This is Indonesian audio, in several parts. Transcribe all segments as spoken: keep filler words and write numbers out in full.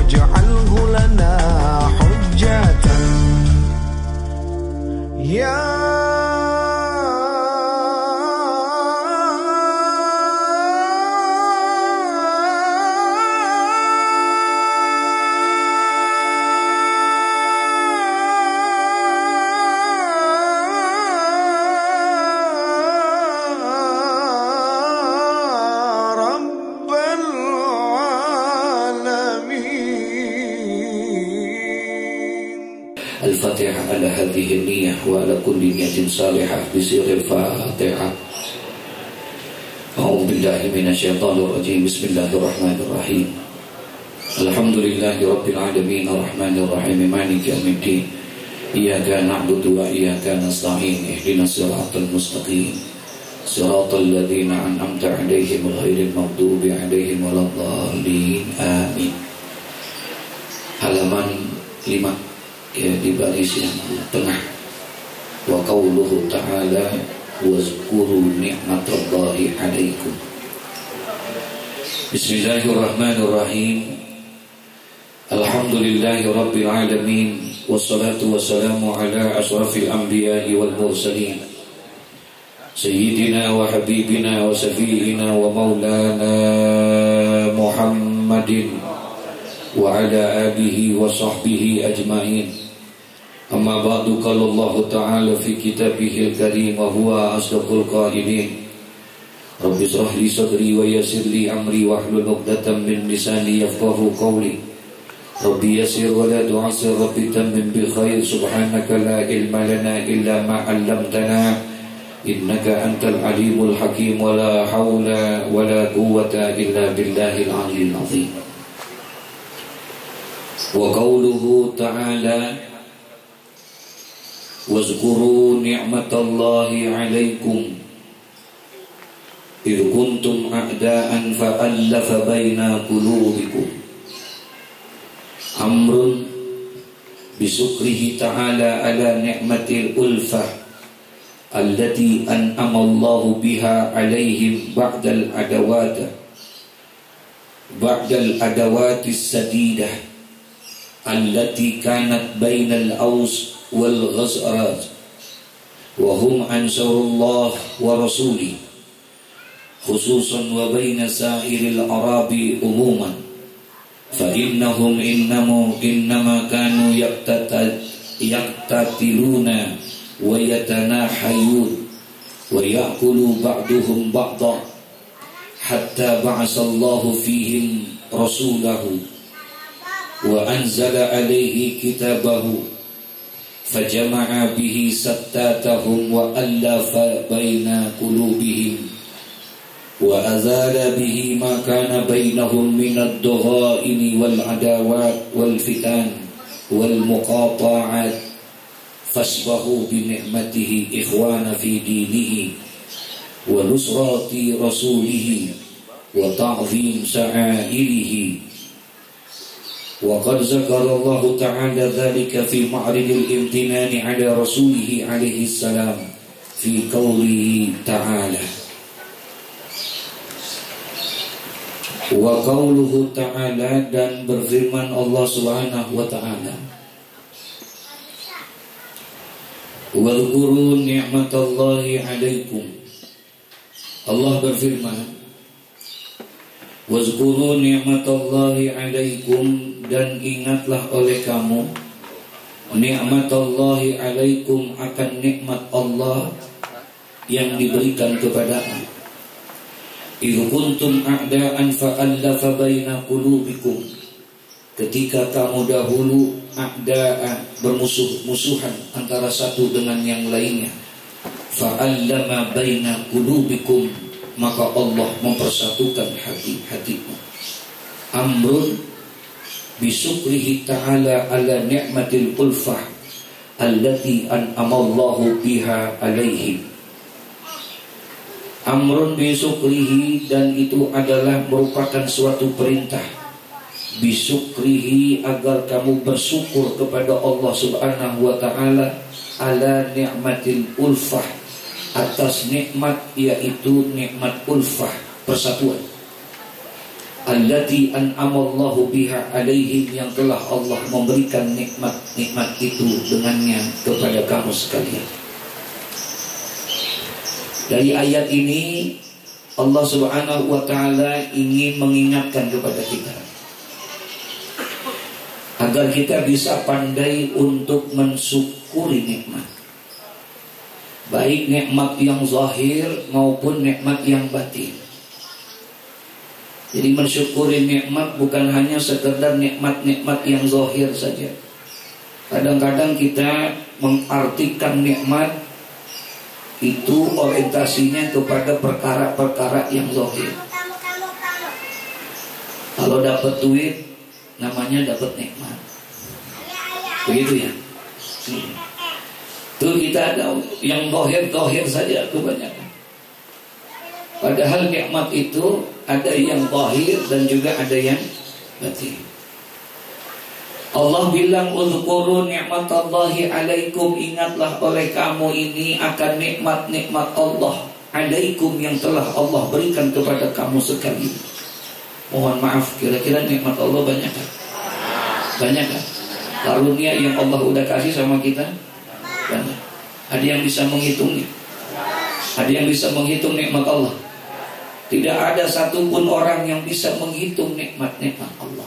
واجعله لنا حجة يا الفاتحة على هذه النية وعلى كل نية صالحة بسر الفاتحة. أعوذ بالله من الشيطان الرجيم. بسم الله الرحمن الرحيم. الحمد لله رب العالمين الرحمن الرحيم مالك يوم الدين إياك نعبد وإياك نستعين اهدنا الصراط المستقيم صراط الذين أنعمت عليهم غير المغضوب عليهم ولا الضالين آمين. Halaman lima ya, di baris yang tengah. Wa qauluhu ta'ala wazkuru ni'matallahi alaikum. Bismillahirrahmanirrahim. Alhamdulillahi rabbil alamin, wassalatu wassalamu ala asrafil anbiya'i wal mursalin sayyidina wa habibina wa safiina wa maulana Muhammadin wa ala alihi wa sahbihi ajma'in. Amma ba'du, qala Allah Ta'ala fi kitabihil karim wa huwa asdaqul qailin. Rabbi shrah li sadri wa yassir li amri wahlul 'uqdatam min lisani yafqahu qawli. Rabbi yassir wa la tu'assir, Rabbi tammim bil khair. Subhanaka la ilma lana illa ma 'allamtana innaka antal alimul hakim. Wa la hawla wa la quwwata illa billahil 'aliyyil 'azim. Wa qawluhu ta'ala wazkuru ni'matallahi alaikum idh kuntum a'da'an fa'allafa baina qulubikum. Amrun bisukrihi ta'ala ala ni'matil ulfah allati an'ama Allahu biha alaihim ba'dal adawata ba'dal adawatis sadidah allati kanat bainal aus wal ghazraj wa hum ansarullah wa rasuli khususan wa baina sa'iril arabi umuman fa innahum innamu innama kanu yaqtatiluna wa yatanahayun wa ya'kulu ba'duhum ba'da hatta ba'asallahu fihim rasulahu wa anzala alaihi kitabahu fajama'a bihi sattatahum wa allafa baina qulubihim wa azala bihi ma kana bainahum min ad-daghaini wal adawat wal fitan wal muqata'at fasbahu bi ni'matihi ikhwana fi dinihi wa nusrati rasulihi wa ta'zim sa'airihi. وقد ذكر الله تعالى ذلك في معرض الامتنان على رسوله عليه السلام في قوله تعالى وقوله تعالى, dan berfirman Allah Subhanahu wa ta'ala wadhkuru ni'matallahi alaikum. Allah berfirman wazkuru ni'matallahi alaikum, dan ingatlah oleh kamu ni'matallahi alaikum, akan nikmat Allah yang diberikan kepadamu. Idh kuntum a'da'an fa'allafa baina qulubikum, ketika kamu dahulu a'da'a, bermusuh-musuhan antara satu dengan yang lainnya. Fa'allama baina qulubikum, maka Allah mempersatukan hati-hatimu. Amrun bisukrihi ta'ala ala ni'matil ulfah allati an'amallahu biha alaihim. Amrun bisukrihi, dan itu adalah merupakan suatu perintah. Bisukrihi, agar kamu bersyukur kepada Allah Subhanahu wa ta'ala ala ni'matil ulfah, atas nikmat yaitu nikmat ulfah, persatuan. allati an'amallahu biha alaihim, yang telah Allah memberikan nikmat-nikmat itu dengannya kepada kamu sekalian. Dari ayat ini Allah Subhanahu wa ta'ala ingin mengingatkan kepada kita agar kita bisa pandai untuk mensyukuri nikmat, baik nikmat yang zahir maupun nikmat yang batin. Jadi mensyukuri nikmat bukan hanya sekedar nikmat-nikmat yang zahir saja. Kadang-kadang kita mengartikan nikmat itu orientasinya kepada perkara-perkara yang zahir. Kalau dapat duit namanya dapat nikmat, begitu ya. Itu kita ada yang zahir-zahir saja kebanyakan. Padahal nikmat itu ada yang zahir dan juga ada yang batin. Allah bilang uzkuru ni'matallahi alaikum, ingatlah oleh kamu ini akan nikmat-nikmat Allah alaikum yang telah Allah berikan kepada kamu sekalian. Mohon maaf, kira-kira nikmat Allah banyak kan? Banyak kan? Karunia yang Allah udah kasih sama kita banyak. Ada yang bisa menghitungnya? Ada yang bisa menghitung nikmat Allah? Tidak ada satupun orang yang bisa menghitung nikmat-nikmat Allah.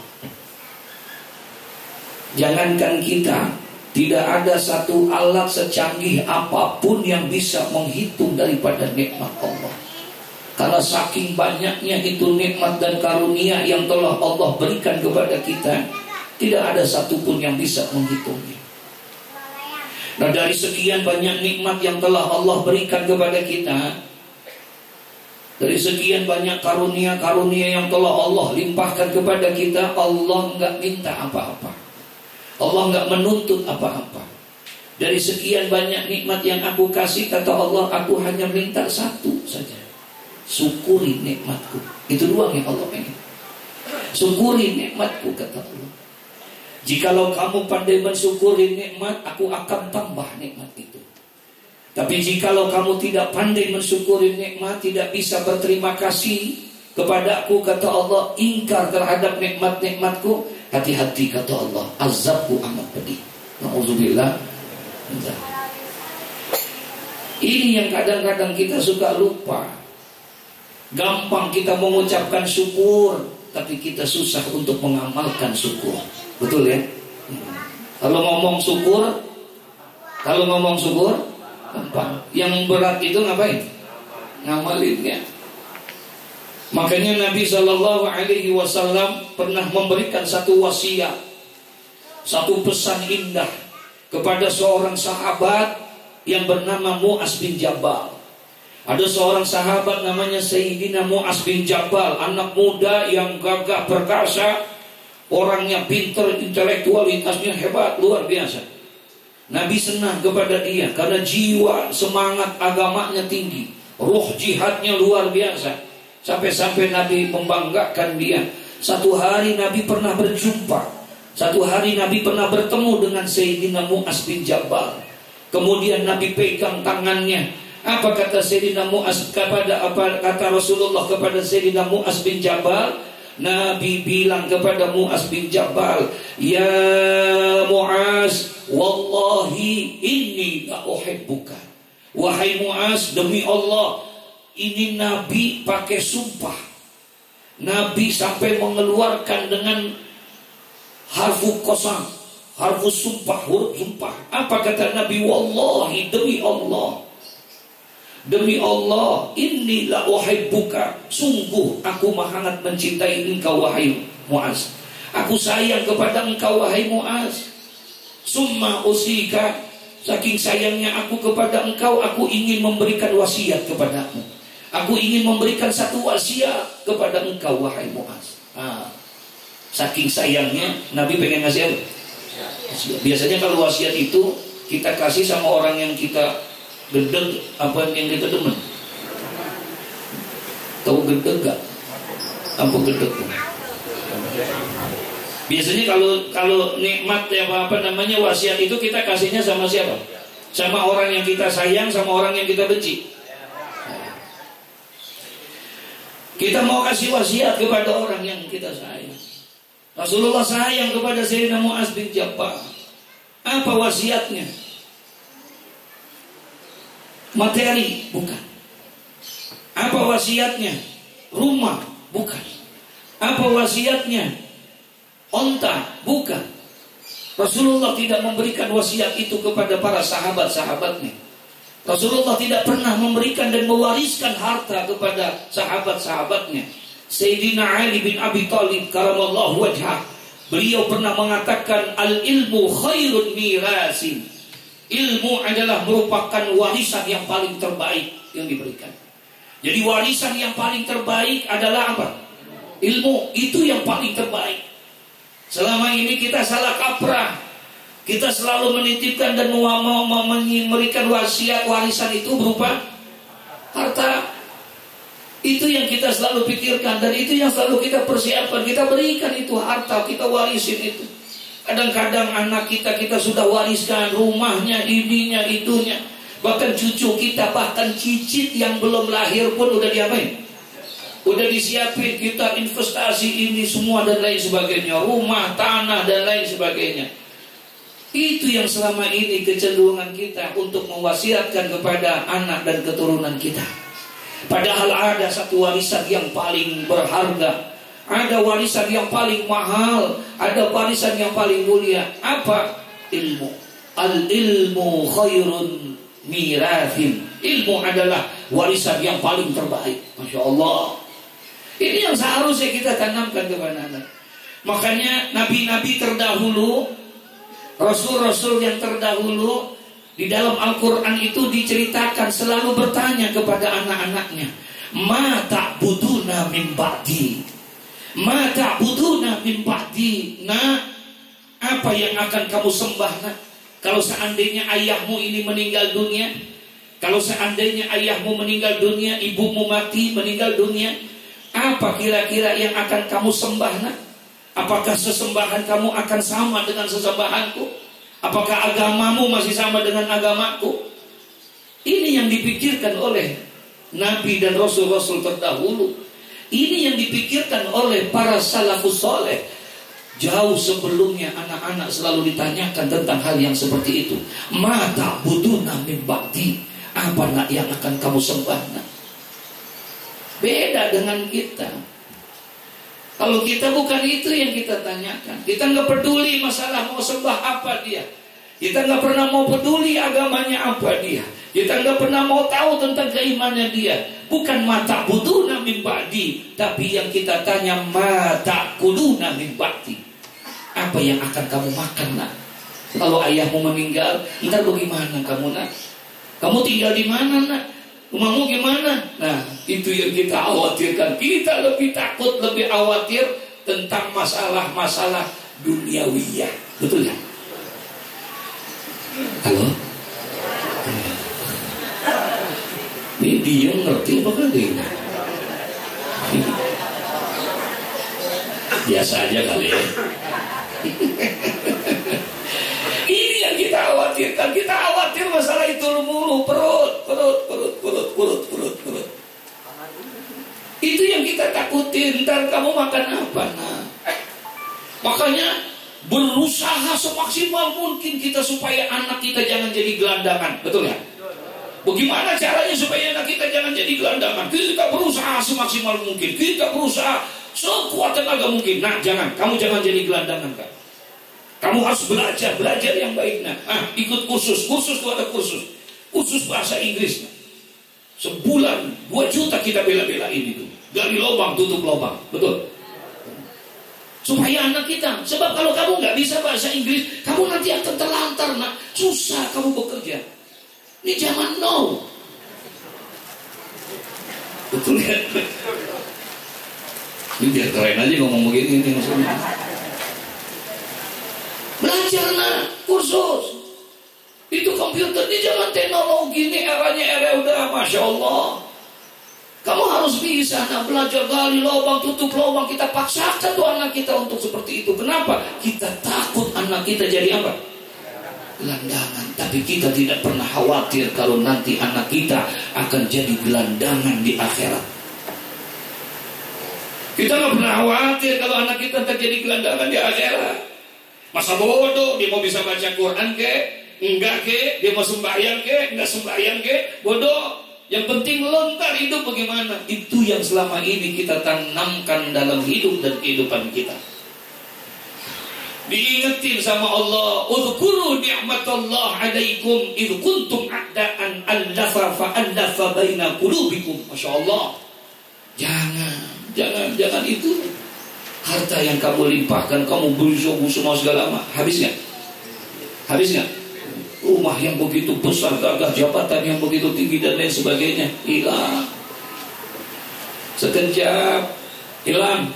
Jangankan kita, tidak ada satu alat secanggih apapun yang bisa menghitung daripada nikmat Allah. Karena saking banyaknya itu nikmat dan karunia yang telah Allah berikan kepada kita, tidak ada satupun yang bisa menghitungnya. Nah, dari sekian banyak nikmat yang telah Allah berikan kepada kita, dari sekian banyak karunia-karunia yang telah Allah limpahkan kepada kita, Allah enggak minta apa-apa. Allah enggak menuntut apa-apa. Dari sekian banyak nikmat yang aku kasih, kata Allah, aku hanya minta satu saja. Syukuri nikmatku. Itu doang yang Allah pengen. Syukuri nikmatku, kata Allah. Jikalau kamu pandai mensyukuri nikmat, aku akan tambah nikmat itu. Tapi jikalau kamu tidak pandai mensyukuri nikmat, tidak bisa berterima kasih kepada aku, kata Allah, ingkar terhadap nikmat-nikmatku, hati-hati, kata Allah, azabku amat pedih. Na'udzubillah. Ini yang kadang-kadang kita suka lupa. Gampang kita mengucapkan syukur, tapi kita susah untuk mengamalkan syukur. Betul ya? Kalau ngomong syukur, kalau ngomong syukur gampang. Yang berat itu ngapain? Ngamalinnya. Makanya Nabi Shallallahu Alaihi Wasallam pernah memberikan satu wasiat, satu pesan indah kepada seorang sahabat yang bernama Mu'az bin Jabal. Ada seorang sahabat namanya Sayyidina Mu'az bin Jabal, anak muda yang gagah perkasa, orangnya pintar, intelektualitasnya hebat, luar biasa. Nabi senang kepada dia karena jiwa semangat agamanya tinggi, ruh jihadnya luar biasa. Sampai-sampai Nabi membanggakan dia. Satu hari Nabi pernah berjumpa, satu hari Nabi pernah bertemu dengan Sayyidina Mu'az bin Jabal. Kemudian Nabi pegang tangannya. Apa kata Sayyidina Mu'az kepada apa kata Rasulullah kepada Sayyidina Mu'az bin Jabal? Nabi bilang kepada Mu'az bin Jabal, ya Mu'az, wallahi inni la uhibbuka. Wahai Mu'az, demi Allah, ini Nabi pakai sumpah. Nabi sampai mengeluarkan dengan harfu qasam, harfu sumpah, huruf sumpah. Apa kata Nabi? Wallahi, demi Allah, demi Allah, inni la uhibbuka, sungguh aku sangat mencintai engkau wahai Mu'az. Aku sayang kepada engkau wahai Mu'az. Summa usika, saking sayangnya aku kepada engkau, aku ingin memberikan wasiat kepadamu. Aku ingin memberikan satu wasiat kepada engkau wahai Mu'az. Ah, saking sayangnya Nabi pengen ngasih apa? Biasanya kalau wasiat itu kita kasih sama orang yang kita gedeg, apa yang kita demen. Tahu gedeg gak? Apa gedeg? Biasanya kalau kalau nikmat ya apa, apa namanya wasiat itu kita kasihnya sama siapa? Sama orang yang kita sayang, sama orang yang kita benci. Kita mau kasih wasiat kepada orang yang kita sayang. Rasulullah sayang kepada Sayyidina Mu'az bin Jabal. Apa wasiatnya? Materi? Bukan. Apa wasiatnya? Rumah? Bukan. Apa wasiatnya? Onta? Bukan. Rasulullah tidak memberikan wasiat itu kepada para sahabat-sahabatnya. Rasulullah tidak pernah memberikan dan mewariskan harta kepada sahabat-sahabatnya. Sayyidina Ali bin Abi Thalib karamallahu wajhah, beliau pernah mengatakan, al-ilmu khairun mirasin. Ilmu adalah merupakan warisan yang paling terbaik yang diberikan. Jadi warisan yang paling terbaik adalah apa? Ilmu. Itu yang paling terbaik. Selama ini kita salah kaprah. Kita selalu menitipkan dan mau memberikan wasiat warisan itu berupa harta. Itu yang kita selalu pikirkan dan itu yang selalu kita persiapkan. Kita berikan itu harta, kita warisin itu. Kadang-kadang anak kita kita sudah wariskan rumahnya, ininya, itunya. Bahkan cucu kita, bahkan cicit yang belum lahir pun udah diapain? Udah disiapin, kita investasi ini semua dan lain sebagainya. Rumah, tanah dan lain sebagainya. Itu yang selama ini kecenderungan kita untuk mewasiatkan kepada anak dan keturunan kita. Padahal ada satu warisan yang paling berharga, ada warisan yang paling mahal, ada warisan yang paling mulia. Apa? Ilmu. Al-ilmu khairun mirathin. Ilmu adalah warisan yang paling terbaik. Masya Allah. Ini yang seharusnya kita tanamkan kepada anak. Makanya nabi-nabi terdahulu, Rasul-Rasul yang terdahulu di dalam Al-Quran itu diceritakan selalu bertanya kepada anak-anaknya, ma ta'buduna min ba'di, ma ta'buduna min ba'di. Nah, apa yang akan kamu sembah nak? Kalau seandainya ayahmu ini meninggal dunia, kalau seandainya ayahmu meninggal dunia, ibumu mati meninggal dunia, apa kira-kira yang akan kamu sembah nak? Apakah sesembahan kamu akan sama dengan sesembahanku? Apakah agamamu masih sama dengan agamaku? Ini yang dipikirkan oleh Nabi dan Rasul-Rasul terdahulu. Ini yang dipikirkan oleh para salafus soleh. Jauh sebelumnya anak-anak selalu ditanyakan tentang hal yang seperti itu. Ma ta'buduna min ba'di. Apa nak yang akan kamu sembah nak? Beda dengan kita. Kalau kita bukan itu yang kita tanyakan. Kita nggak peduli masalah mau sembah apa dia. Kita nggak pernah mau peduli agamanya apa dia. Kita nggak pernah mau tahu tentang keimanannya dia. Bukan mata buduna min ba'di, tapi yang kita tanya mata kuluna min ba'di. Apa yang akan kamu makan nak? Kalau ayahmu meninggal, ntar bagaimana kamu nak? Kamu tinggal di mana nak? Rumahmu gimana? Nah, itu yang kita khawatirkan. Kita lebih takut, lebih khawatir tentang masalah-masalah duniawiyah. Betul ya? Halo? Ini dia ngerti apa kali ini? Biasa aja kali ya. Ini yang kita khawatirkan. Kita khawatir masalah itu mulu. Perut, perut, perut, perut, perut, perut, perut. Itu yang kita takutin. Ntar kamu makan apa? Nah, makanya berusaha semaksimal mungkin kita supaya anak kita jangan jadi gelandangan. Betul ya? Bagaimana caranya supaya anak kita jangan jadi gelandangan? Kita berusaha semaksimal mungkin. Kita berusaha sekuat tenaga mungkin. Nah, jangan. Kamu jangan jadi gelandangan, Kak. Kamu harus belajar, belajar yang baik. Nah, ah, ikut kursus, kursus itu ada kursus, kursus bahasa Inggris. Nah. Sebulan dua juta kita bela-belain itu. Gali lubang, tutup lubang, betul. Supaya anak kita, sebab kalau kamu nggak bisa bahasa Inggris, kamu nanti akan terlantar, nak. Susah kamu bekerja. Ini zaman now. Betul ya? Ini biar keren aja ngomong begini ini maksudnya. Belajar nak, kursus. Itu komputer di zaman teknologi ini eranya era udah Masya Allah. Kamu harus bisa nak belajar gali lubang, tutup lubang. Kita paksakan tuh anak kita untuk seperti itu. Kenapa? Kita takut anak kita jadi apa? Gelandangan. Tapi kita tidak pernah khawatir kalau nanti anak kita akan jadi gelandangan di akhirat. Kita nggak pernah khawatir kalau anak kita terjadi gelandangan di akhirat. Masa bodoh dia mau bisa baca Quran ke? Enggak ke? Dia mau sembahyang ke? Enggak sembahyang ke? Bodoh. Yang penting lontar hidup bagaimana? Itu yang selama ini kita tanamkan dalam hidup dan kehidupan kita. Diingetin sama Allah, "Udhkuru ni'matallah 'alaikum idh kuntum a'da'an allafa fa'allafa baina qulubikum." Masya Allah. Jangan, jangan, jangan itu. Harta yang kamu limpahkan, kamu busu-busu mau segala macam, habis nggak? Habis nggak? Rumah yang begitu besar, gagah, jabatan yang begitu tinggi dan lain sebagainya, hilang. Sekejap, hilang.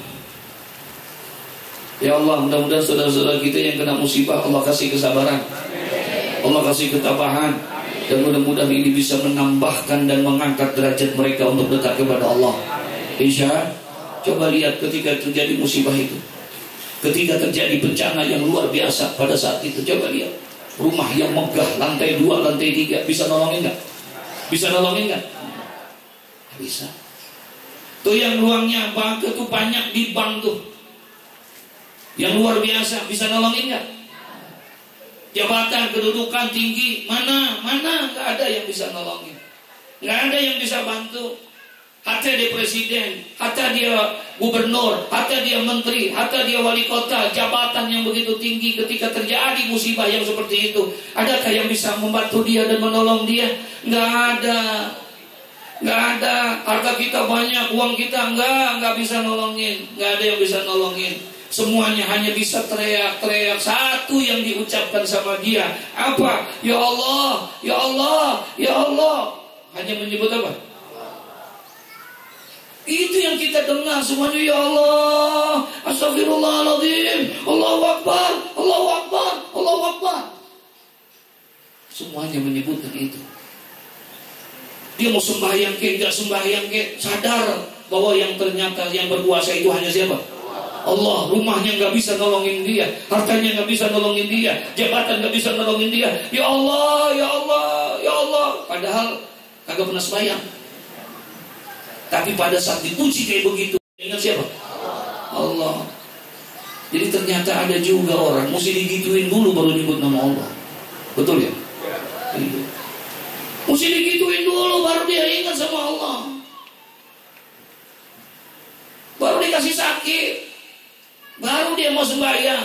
Ya Allah, mudah-mudahan saudara-saudara kita yang kena musibah, Allah kasih kesabaran, Allah kasih ketabahan, dan mudah-mudahan ini bisa menambahkan dan mengangkat derajat mereka untuk dekat kepada Allah. Insya, coba lihat ketika terjadi musibah itu, ketika terjadi bencana yang luar biasa pada saat itu, coba lihat rumah yang megah, lantai dua, lantai tiga, bisa nolongin nggak? Bisa nolongin nggak? Bisa. Tuh yang ruangnya bank tuh banyak di bank tuh, yang luar biasa, bisa nolongin nggak? Jabatan, kedudukan tinggi, mana, mana, nggak ada yang bisa nolongin, nggak ada yang bisa bantu. Hatta dia presiden, hatta dia gubernur, hatta dia menteri, hatta dia wali kota, jabatan yang begitu tinggi, ketika terjadi musibah yang seperti itu, adakah yang bisa membantu dia dan menolong dia? Nggak ada. Nggak ada. Harta kita banyak, uang kita enggak, nggak bisa nolongin, nggak ada yang bisa nolongin. Semuanya hanya bisa teriak-teriak. Satu yang diucapkan sama dia, apa? Ya Allah, ya Allah, ya Allah. Hanya menyebut apa? Itu yang kita dengar semuanya, ya Allah, astagfirullahaladzim, Allahu Akbar, Allahu Akbar, Allahu Akbar. Semuanya menyebutkan itu. Dia mau sembahyang ke, enggak sembahyang ke, sadar bahwa yang ternyata yang berkuasa itu hanya siapa? Allah. Rumahnya nggak bisa nolongin dia, hartanya nggak bisa nolongin dia, jabatan nggak bisa nolongin dia. Ya Allah, ya Allah, ya Allah. Padahal kagak pernah sembahyang. Tapi pada saat dipuji kayak begitu, ingat siapa? Allah. Jadi ternyata ada juga orang mesti digituin dulu baru nyebut nama Allah. Betul ya? Iya. Mesti digituin dulu baru dia ingat sama Allah. Baru dikasih sakit, baru dia mau sembahyang.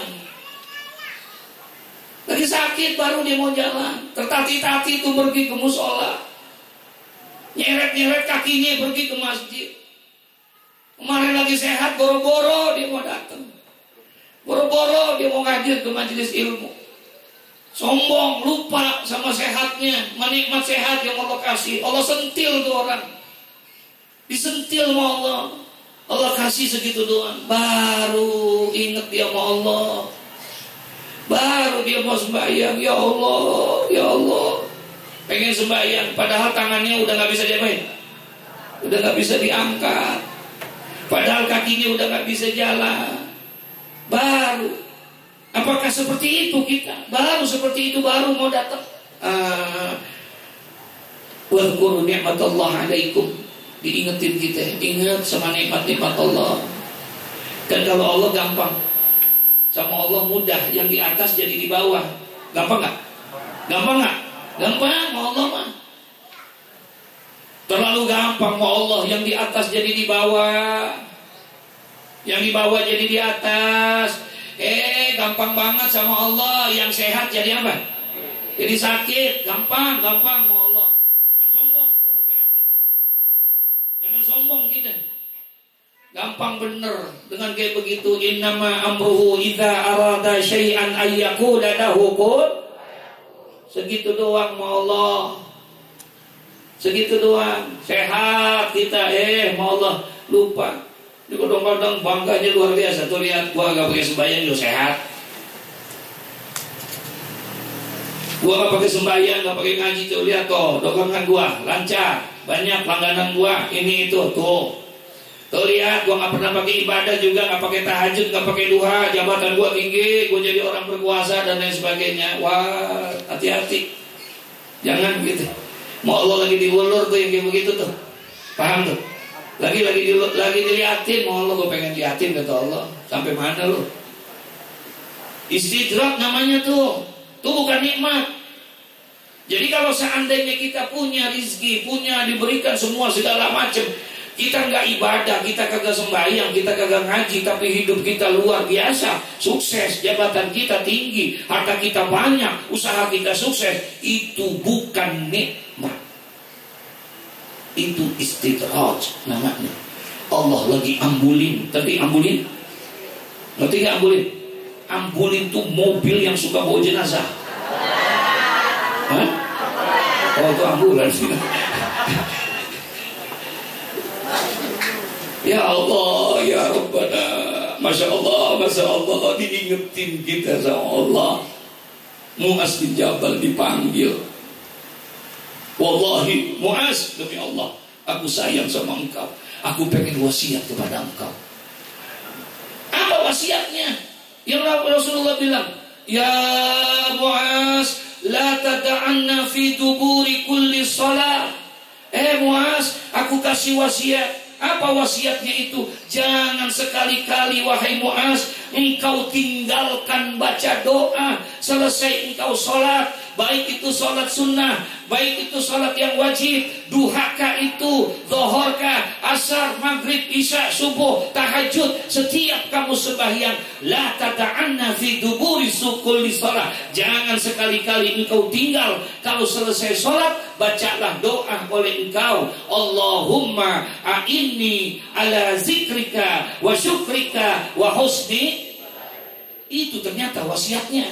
Lagi sakit baru dia mau jalan. Tertati-tati itu pergi ke musola, nyeret-nyeret kakinya pergi ke masjid. Kemarin lagi sehat, boro-boro dia mau datang, boro-boro dia mau hadir ke majelis ilmu. Sombong, lupa sama sehatnya, menikmat sehat yang Allah kasih. Allah sentil tuh orang, disentil sama Allah. Allah kasih segitu doang, baru inget dia sama Allah, baru dia mau sembahyang. Ya Allah, ya Allah, pengen sembahyang, padahal tangannya udah nggak bisa diapain, udah nggak bisa diangkat, padahal kakinya udah nggak bisa jalan. Baru, apakah seperti itu kita? Baru seperti itu baru mau datang. Wadhkuru ni'matallah 'alaikum, diingetin kita, ingat sama nikmat-nikmat Allah. Dan kalau Allah gampang, sama Allah mudah, yang di atas jadi di bawah. Gampang nggak? Gampang nggak? Gampang, mau Allah mah terlalu gampang. Mau Allah yang di atas jadi di bawah, yang di bawah jadi di atas. Eh gampang banget sama Allah. Yang sehat jadi apa? Jadi sakit. Gampang, gampang mau Allah. Jangan sombong sama sehat kita, jangan sombong kita. Gampang bener dengan kayak begitu. Innama amruhu idza arada syai'an ayyaqula lahu kun. Segitu doang mau Allah, segitu doang. Sehat kita, eh mau Allah lupa. Ini kadang-kadang bangganya luar biasa. Tuh lihat, gua gak pakai sembahyang juga sehat. Gua gak pakai sembahyang, gak pakai ngaji. Tuh lihat tuh, dagangan gua lancar, banyak langganan gua. Ini itu tuh. Tuh lihat, gua gak pernah pakai ibadah juga, gak pakai tahajud, gak pakai duha. Jabatan gua tinggi, gua jadi orang berkuasa dan lain sebagainya. Wah, hati-hati, jangan gitu. Mau Allah lagi diulur tuh yang kayak begitu tuh, paham tuh? Lagi lagi di, lagi diliatin, mau Allah gue pengen liatin kata Allah. Sampai mana lo? Istidrak namanya tuh. Tuh bukan nikmat. Jadi kalau seandainya kita punya rizki, punya diberikan semua segala macam, kita nggak ibadah, kita kagak sembahyang, kita kagak ngaji, tapi hidup kita luar biasa, sukses, jabatan kita tinggi, harta kita banyak, usaha kita sukses, itu bukan nikmat. Itu istidraj namanya. Allah lagi ambulin, tapi ambulin, ngerti nggak ambulin? Ambulin tuh mobil yang suka bawa jenazah. Hah? Oh itu ambulans. Ya Allah, ya Rabbana, Masya Allah, Masya Allah, diingetin kita sama Allah. Mu'az bin Jabal dipanggil. Wallahi Mu'az, demi Allah, aku sayang sama engkau. Aku pengen wasiat kepada engkau. Apa wasiatnya? Yang Rasulullah bilang, ya Mu'az, la tada'anna fi duburi kulli salat. Eh Mu'az, aku kasih wasiat. Apa wasiatnya itu? Jangan sekali-kali wahai Mu'az, engkau tinggalkan baca doa selesai engkau sholat, baik itu sholat sunnah, baik itu sholat yang wajib, duhaka itu, zuhurka, asar, maghrib, isya, subuh, tahajud, setiap kamu sembahyang, la tada'anna fi duburi kulli salat. Jangan sekali-kali engkau tinggal kalau selesai sholat, bacalah doa oleh engkau, Allahumma a'inni ala zikrika wa syukrika wa husni. Itu ternyata wasiatnya.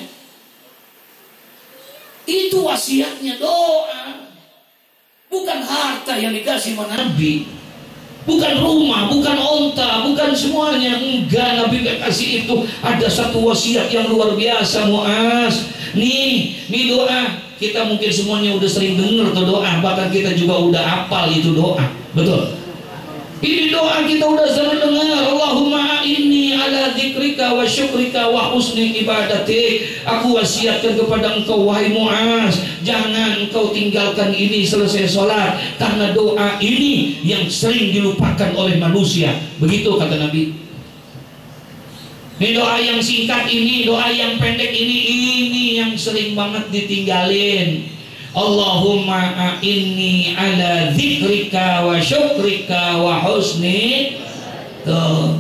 Itu wasiatnya, doa. Bukan harta yang dikasih sama Nabi, bukan rumah, bukan onta, bukan semuanya. Enggak, Nabi gak kasih itu. Ada satu wasiat yang luar biasa, Mu'az. Nih, nih doa. Kita mungkin semuanya udah sering dengar tuh doa, bahkan kita juga udah hafal itu doa. Betul? Ini doa kita udah sering dengar. Allahumma inni ala dzikrika wa syukrika wa husni ibadati. Aku wasiatkan kepada engkau wahai Mu'az, jangan engkau tinggalkan ini selesai sholat, karena doa ini yang sering dilupakan oleh manusia. Begitu kata Nabi. Ini doa yang singkat ini, doa yang pendek ini, ini yang sering banget ditinggalin. Allahumma a'inni ala dzikrika wa syukrika wa husni. Tuh.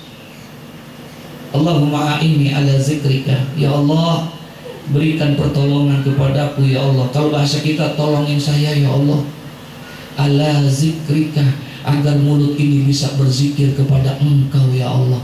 Allahumma a'inni ala dzikrika. Ya Allah, berikan pertolongan kepadaku ya Allah. Kalau bahasa kita, tolongin saya ya Allah. Ala dzikrika, agar mulut ini bisa berzikir kepada engkau ya Allah.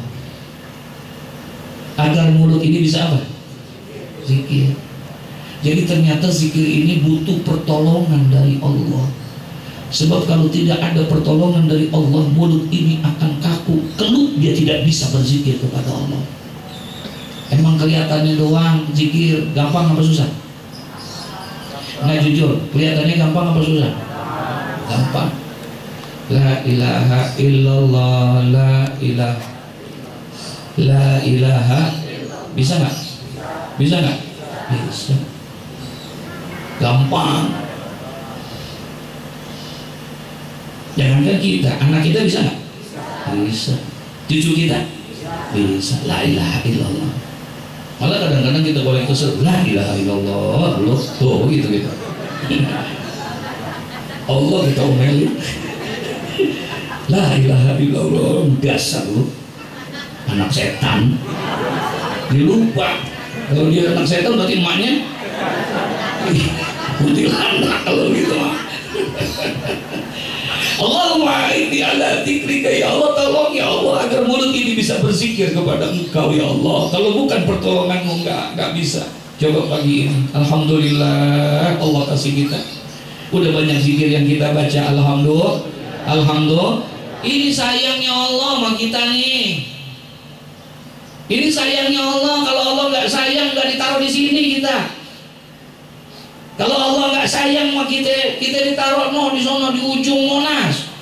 Agar mulut ini bisa apa? Zikir. Jadi ternyata zikir ini butuh pertolongan dari Allah. Sebab kalau tidak ada pertolongan dari Allah, mulut ini akan kaku, keluh, dia tidak bisa berzikir kepada Allah. Emang kelihatannya doang zikir, gampang apa susah? Nah jujur, kelihatannya gampang apa susah? Gampang. La ilaha illallah, la ilaha, la ilaha. Bisa nggak? Bisa nggak? Bisa. Gampang. Jangankan kita, anak kita bisa nggak? Bisa. Cucu kita bisa. La ilaha illallah. Malah kadang-kadang kita boleh kesel, la ilaha illallah, loh, tuh gitu gitu. Allah kita omelin. La ilaha illallah, dasar lu, anak setan. Dia lupa. Kalau dia anak setan berarti emaknya kuntilanak kalau gitu mah. Allahumma inni ala dzikrika, ya Allah, tolong ya Allah agar mulut ini bisa berzikir kepada engkau ya Allah. Kalau bukan pertolonganmu enggak, enggak bisa. Coba pagi ini, alhamdulillah Allah kasih kita udah banyak zikir yang kita baca. Alhamdulillah, alhamdulillah. Ini sayangnya Allah sama kita nih. Ini sayangnya Allah. Kalau Allah nggak sayang, nggak ditaruh di sini kita. Kalau Allah nggak sayang sama kita, kita ditaruh no di sana di ujung Monas.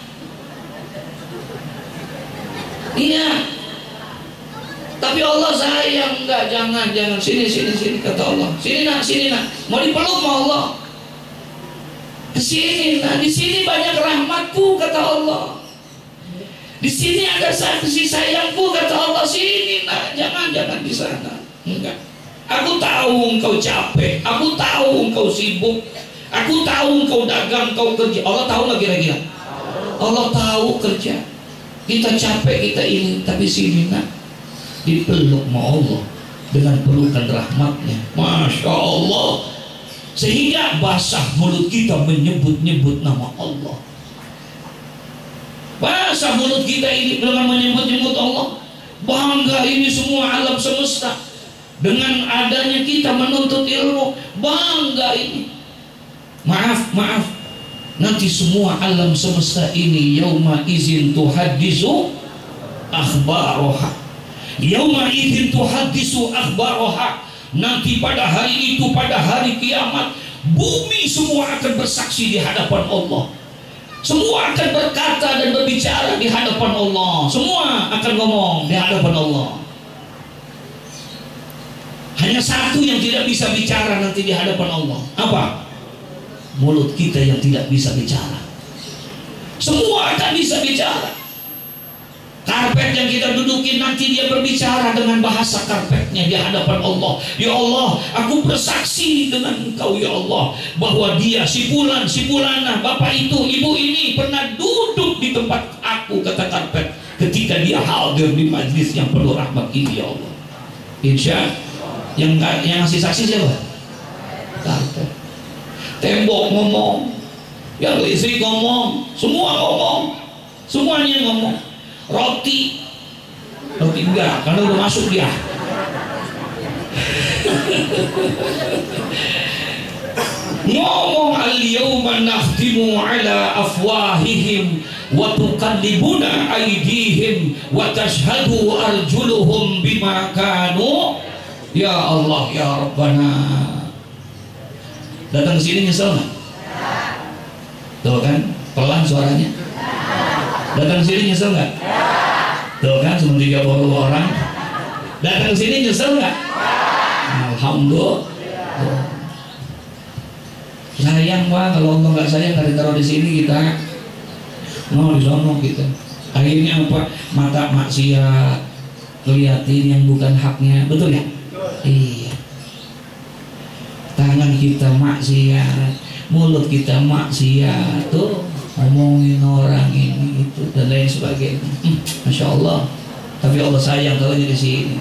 Iya. Tapi Allah sayang, nggak, jangan, jangan, sini, sini, sini kata Allah. Sini nak, sini nak. Mau dipeluk sama Allah. Kesini, nah di sini banyak rahmatku kata Allah. Di sini ada saksi sayangku, kata Allah. Sini nak, jangan jangan di sana. Enggak. Aku tahu engkau capek, aku tahu engkau sibuk, aku tahu engkau dagang, engkau kerja. Allah tahu nggak kira-kira? Allah tahu kerja. Kita capek, kita ini, tapi sini nak, dipeluk sama Allah dengan pelukan rahmatnya. Masya Allah. Sehingga basah mulut kita menyebut-nyebut nama Allah. Basah mulut kita ini dengan menyebut-nyebut Allah. Bangga ini semua alam semesta dengan adanya kita menuntut ilmu. Bangga ini. Maaf, maaf. Nanti semua alam semesta ini yauma izin tuhaddisu akhbaroha. Yauma izin tuhaddisu akhbaroha. Nanti pada hari itu, pada hari kiamat, bumi semua akan bersaksi di hadapan Allah. Semua akan berkata dan berbicara di hadapan Allah. Semua akan ngomong di hadapan Allah. Hanya satu yang tidak bisa bicara nanti di hadapan Allah. Apa? Mulut kita yang tidak bisa bicara. Semua akan bisa bicara. Karpet yang kita dudukin nanti dia berbicara dengan bahasa karpetnya di hadapan Allah. Ya Allah, aku bersaksi dengan engkau ya Allah, bahwa dia si fulan, si fulana, bapak itu, ibu ini pernah duduk di tempat aku, kata karpet, ketika dia hadir di majlis yang penuh rahmat ini ya Allah. Insya yang yang ngasih saksi siapa? Karpet. Tembok ngomong, yang listrik ngomong, semua ngomong, semuanya ngomong. Roti, roti enggak, karena udah masuk dia. Ngomong al-yawma nakhtimu ala afwahihim wa tuqallibuna aydihim wa tashhadu arjuluhum bima kanu. Ya Allah, ya Rabbana. Datang sini nyesel nggak? Tuh kan, pelan suaranya. Datang sini nyesel nggak? Tuh kan, cuma tiga puluh orang. Datang sini nyesel nggak? Alhamdulillah. Sayang Pak, kalau Allah nggak sayang nggak ditaruh di sini kita. Mau disono kita. Akhirnya apa? Mata maksiat, liatin yang bukan haknya, betul ya? Iya. Tangan kita maksiat, mulut kita maksiat, tuh ngomongin orang ini itu dan lain sebagainya. Hmm, Masya Allah. Tapi Allah sayang kalau jadi sini.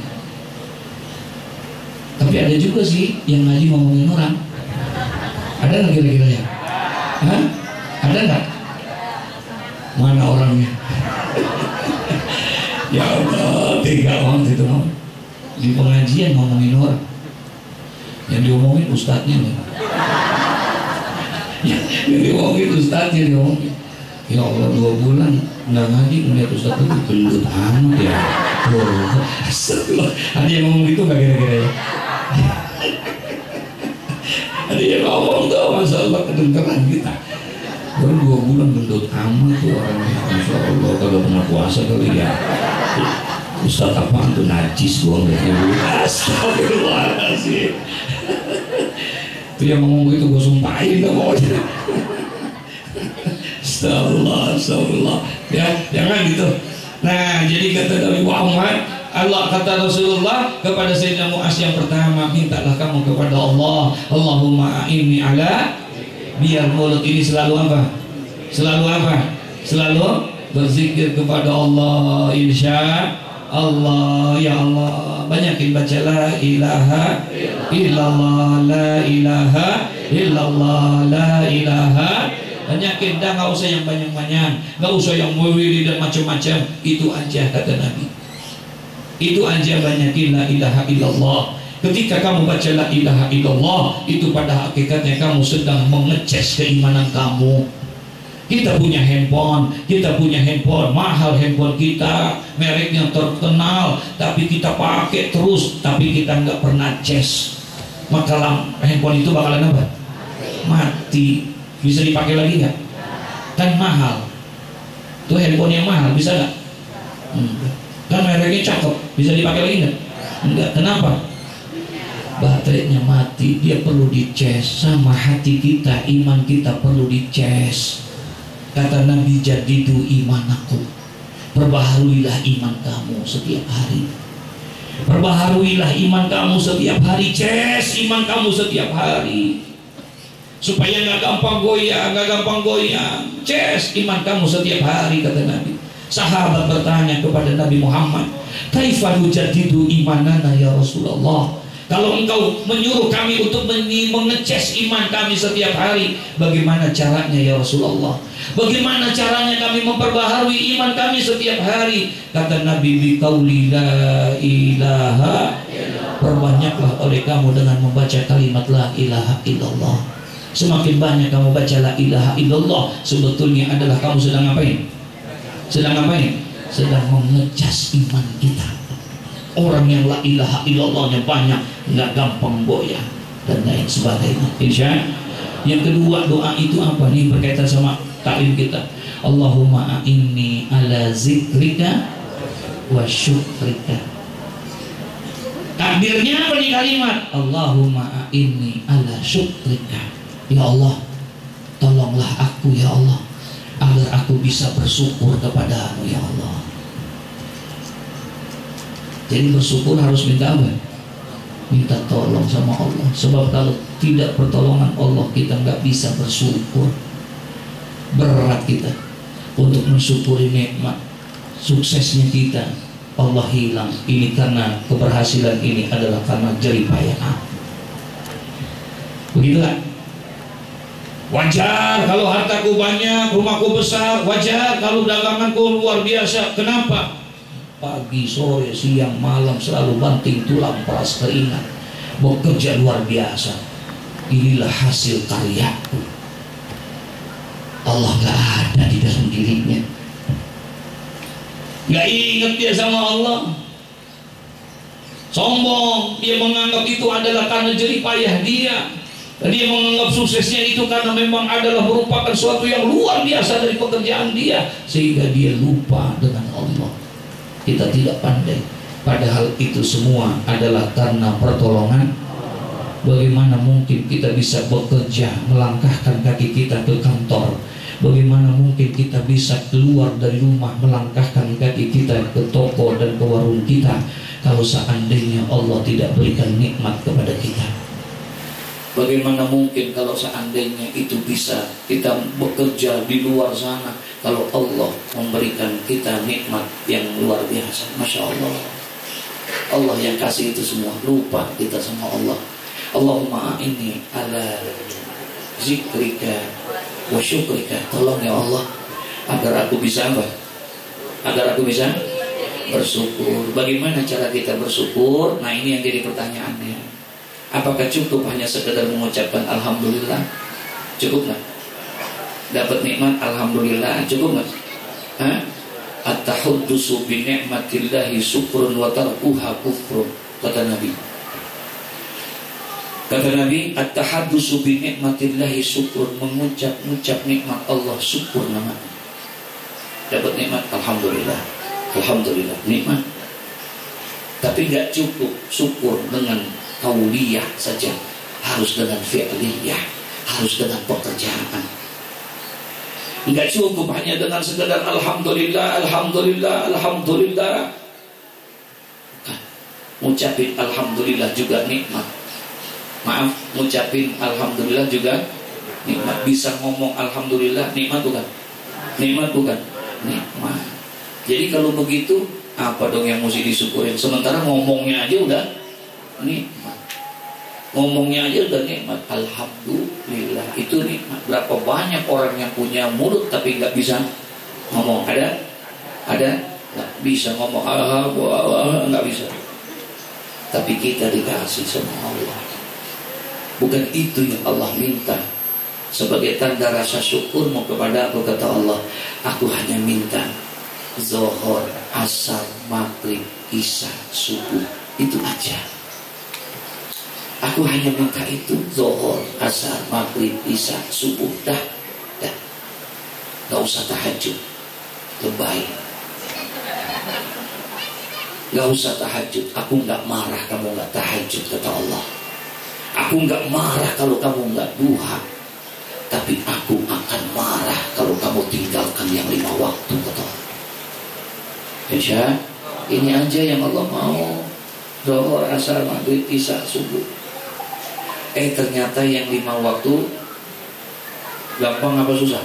Tapi ada juga sih yang ngaji ngomongin orang. Ada nggak kira-kira ya? Hah? Ada nggak? Mana orangnya? Ya Allah, tiga orang itu di pengajian ngomongin orang. Yang diomongin ustadznya nih. Ya, yang diomongin ustadznya diomongin. Ya Allah, dua bulan nggak ngaji melihat ustadz itu gendut amat ya. Oh, astagfirullah. Ada yang ngomong gitu nggak kira-kira ya? Ada yang ngomong tuh, Masya Allah kedengeran kita. Baru dua bulan gendut amat tuh orangnya. Masya Allah, kalau pernah puasa kali ya. Ustadz apaan tuh najis gua ngeliatnya. Astagfirullahaladzim. Itu yang ngomong gitu gue sumpahin gak mau aja. Astagfirullah, astagfirullah. Ya, jangan gitu. Nah, jadi kata Nabi Muhammad, Allah kata Rasulullah kepada Sayyidina Mu'az yang pertama, mintalah kamu kepada Allah, Allahumma a'inni ala, biar mulut ini selalu apa? Selalu apa? Selalu berzikir kepada Allah, insya Allah. Ya Allah, banyakin baca la ilaha illallah, la ilaha illallah, la ilaha. Banyakin, dah nggak usah yang banyak-banyak, nggak usah yang wirid dan macam-macam. Itu aja kata Nabi. Itu aja, banyakin la ilaha illallah. Ketika kamu baca la ilaha illallah, itu pada hakikatnya kamu sedang mengecas keimanan kamu. Kita punya handphone, kita punya handphone mahal, handphone kita mereknya terkenal, tapi kita pakai terus, tapi kita nggak pernah cas. Maka handphone itu bakalan apa? Mati. Bisa dipakai lagi nggak? Kan mahal. Tuh handphone yang mahal bisa nggak? Enggak. Kan mereknya cakep, bisa dipakai lagi nggak? Enggak. Kenapa? Baterainya mati. Dia perlu dicas. Sama hati kita, iman kita perlu dicas. Kata Nabi, jadidu imanakum, Perbaharuilah iman kamu setiap hari. Perbaharuilah iman kamu setiap hari. Ces iman kamu setiap hari, supaya nggak gampang goyah, nggak gampang goyah. Ces iman kamu setiap hari, kata Nabi. Sahabat bertanya kepada Nabi Muhammad, kaifa nujaddidu imanana ya Rasulullah? Kalau engkau menyuruh kami untuk mengeces iman kami setiap hari, bagaimana caranya ya Rasulullah? Bagaimana caranya kami memperbaharui iman kami setiap hari? Kata Nabi, biqauli la ilaha, perbanyaklah oleh kamu dengan membaca kalimat la ilaha illallah. Semakin banyak kamu baca la ilaha illallah, sebetulnya adalah kamu sedang ngapain? Sedang ngapain? Sedang mengecas iman kita. Orang yang la ilaha illallahnya banyak, nggak gampang goyah dan lain sebagainya. Insya. Yang kedua, doa itu apa nih, berkaitan sama taklim kita. Allahumma a'inni ala zikrika wa syukrika. Takdirnya apa nih kalimat? Allahumma a'inni ala syukrika. Ya Allah, tolonglah aku ya Allah, agar aku bisa bersyukur kepadamu ya Allah. Jadi bersyukur harus minta apa? Minta tolong sama Allah. Sebab kalau tidak pertolongan Allah, kita nggak bisa bersyukur. Berat kita untuk mensyukuri nikmat. Suksesnya kita Allah hilang. Ini karena keberhasilan ini adalah karena jerih payah. Begitu kan? Wajar kalau hartaku banyak, rumahku besar. Wajar kalau daganganku luar biasa. Kenapa? Pagi, sore, siang, malam selalu banting tulang, peras keringat, bekerja luar biasa. Inilah hasil karyaku. Allah gak ada di dalam dirinya. Gak ingat dia sama Allah. Sombong, dia menganggap itu adalah karena jerih payah dia. Dan dia menganggap suksesnya itu karena memang adalah merupakan suatu yang luar biasa dari pekerjaan dia, sehingga dia lupa dengan Allah. Kita tidak pandai, padahal itu semua adalah karena pertolongan. Bagaimana mungkin kita bisa bekerja, melangkahkan kaki kita ke kantor? Bagaimana mungkin kita bisa keluar dari rumah, melangkahkan kaki kita ke toko dan ke warung kita, kalau seandainya Allah tidak berikan nikmat kepada kita? Bagaimana mungkin kalau seandainya itu bisa kita bekerja di luar sana, kalau Allah memberikan kita nikmat yang luar biasa? Masya Allah, Allah yang kasih itu semua, lupa kita sama Allah. Allahumma a'inni ala zikrika wa syukrika. Tolong ya Allah, agar aku bisa apa? Agar aku bisa bersyukur. Bagaimana cara kita bersyukur? Nah, ini yang jadi pertanyaannya. Apakah cukup hanya sekedar mengucapkan alhamdulillah? Cukup nggak? Dapat nikmat alhamdulillah, cukup nggak? Hah? At-tahaddusu bi ni'matillahi syukrun wa tarkuha kufrun, kata Nabi. Kata Nabi, at-tahaddusu bi ni'matillahi syukrun, mengucap-ngucap nikmat Allah, syukur namanya. Dapat nikmat alhamdulillah, alhamdulillah, nikmat. Tapi nggak cukup syukur dengan kauliyah saja, harus dengan fi'liyah, harus dengan pekerjaan. Enggak cukup hanya dengan sekedar alhamdulillah, alhamdulillah, alhamdulillah. Bukan. Ngucapin alhamdulillah juga nikmat. Maaf, ngucapin alhamdulillah juga nikmat. Bisa ngomong alhamdulillah nikmat bukan? Nikmat bukan? Nikmat. Jadi kalau begitu, apa dong yang mesti disyukurin? Sementara ngomongnya aja udah nikmat, ngomongnya aja udah nikmat. Alhamdulillah, itu nikmat. Berapa banyak orang yang punya mulut tapi nggak bisa ngomong? Ada? Ada? Nggak bisa ngomong, alhamdulillah, nggak bisa. Tapi kita dikasih sama Allah. Bukan itu yang Allah minta. Sebagai tanda rasa syukurmu kepada aku, kata Allah, aku hanya minta zuhur, asar, maghrib, isya, subuh, itu aja. Aku hanya minta itu, zuhur, asar, maghrib, isya, subuh, dah, dah. Gak usah tahajud, lebay. Gak usah tahajud. Aku gak marah kamu gak tahajud, kata Allah. Aku gak marah kalau kamu gak duha, tapi aku akan marah kalau kamu tinggalkan yang lima waktu, kata Allah. Insya ini aja yang Allah mau. Zuhur, asar, maghrib, isya, subuh. Eh ternyata yang lima waktu gampang apa susah?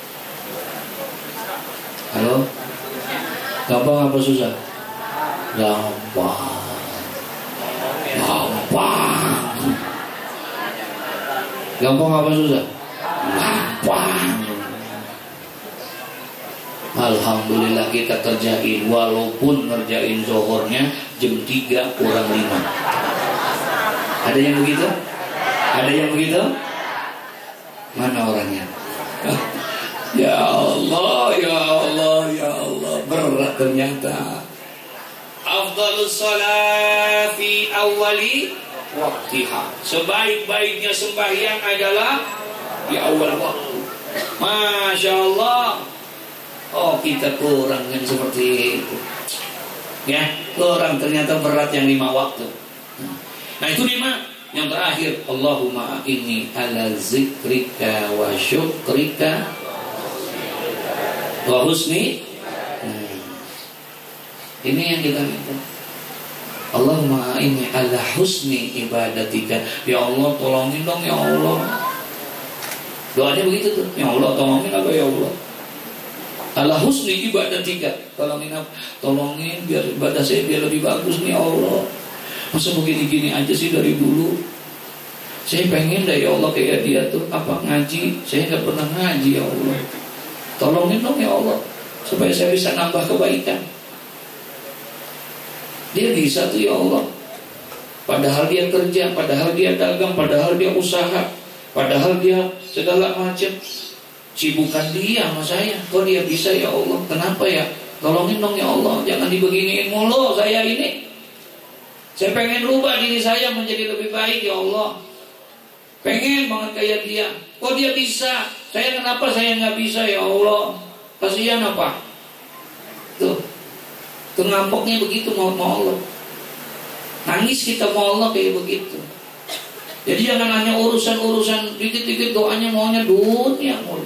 Halo? Gampang apa susah? Gampang. Gampang. Gampang apa susah? Gampang. Alhamdulillah kita kerjain, walaupun ngerjain zuhurnya jam tiga kurang lima. Ada yang begitu? Ada yang begitu? Mana orangnya? Ya Allah, ya Allah, ya Allah, berat ternyata. Afdhalus shalah fi awwali waqtiha. Sebaik-baiknya sembahyang adalah di awal waktu. Masya Allah. Oh, kita kurang yang seperti itu. Ya, kurang ternyata berat yang lima waktu. Nah, itu lima. Yang terakhir, Allahumma inni ala zikrika wa syukrika wa husni. Hmm. Ini yang kita minta. Allahumma inni ala husni ibadatika. Ya Allah, tolongin dong ya Allah. Doanya begitu tuh. Ya Allah, tolongin apa ya Allah? Ala husni ibadatika. Tolongin apa? Tolongin biar ibadah saya biar lebih bagus nih ya Allah. Masa begini-gini aja sih dari dulu. Saya pengen dah ya Allah kayak dia tuh apa ngaji. Saya nggak pernah ngaji ya Allah. Tolongin dong ya Allah supaya saya bisa nambah kebaikan. Dia bisa tuh ya Allah. Padahal dia kerja, padahal dia dagang, padahal dia usaha, padahal dia segala macam. Sibukan dia sama saya. Kok dia bisa ya Allah? Kenapa ya? Tolongin dong ya Allah. Jangan dibeginiin mulu saya ini. Saya pengen rubah diri saya menjadi lebih baik ya Allah. Pengen banget kayak dia. Kok dia bisa? Saya kenapa saya nggak bisa ya Allah? Kasihan apa? Tuh, tuh ngambeknya begitu mau mau Allah. Nangis kita mau Allah kayak begitu. Jadi jangan hanya urusan-urusan dikit-dikit doanya maunya dunia mulu.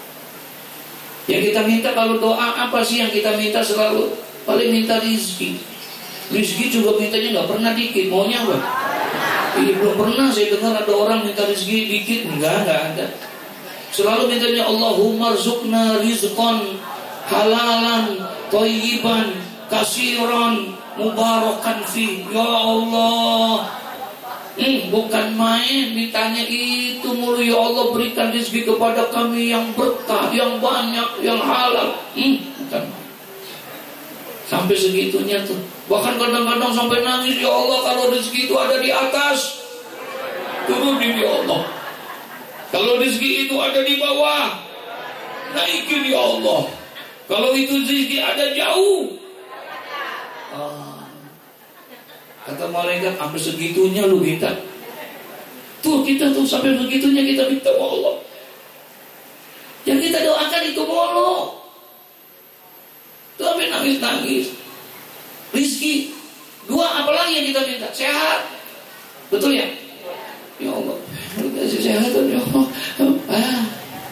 Yang kita minta kalau doa apa sih yang kita minta selalu? Paling minta rizki. Rizki juga mintanya nggak pernah dikit. Maunya apa? Iya, belum pernah saya dengar ada orang minta rizki dikit. Enggak, enggak ada. Selalu mintanya Allahumma rzuqna rizqan halalan thayyiban kasiran mubarakan fi. Ya Allah. Hmm, bukan main mintanya itu mulu ya Allah, berikan rezeki kepada kami yang berkah, yang banyak, yang halal. Hmm, bukan main. Sampai segitunya tuh. Bahkan kadang-kadang sampai nangis, ya Allah kalau rezeki itu ada di atas, turunin ya Allah. Kalau rezeki itu ada di bawah, naikin ya Allah. Kalau itu rezeki ada jauh, ah. Kata malaikat, sampai segitunya lu minta. Tuh kita tuh sampai segitunya kita minta sama Allah. Yang kita doakan itu mulu. Tuh sampai nangis-nangis. Rizki. Dua apalagi yang kita minta? Sehat. Betul ya? Ya Allah, lu kasih sehat ya Allah. Ah.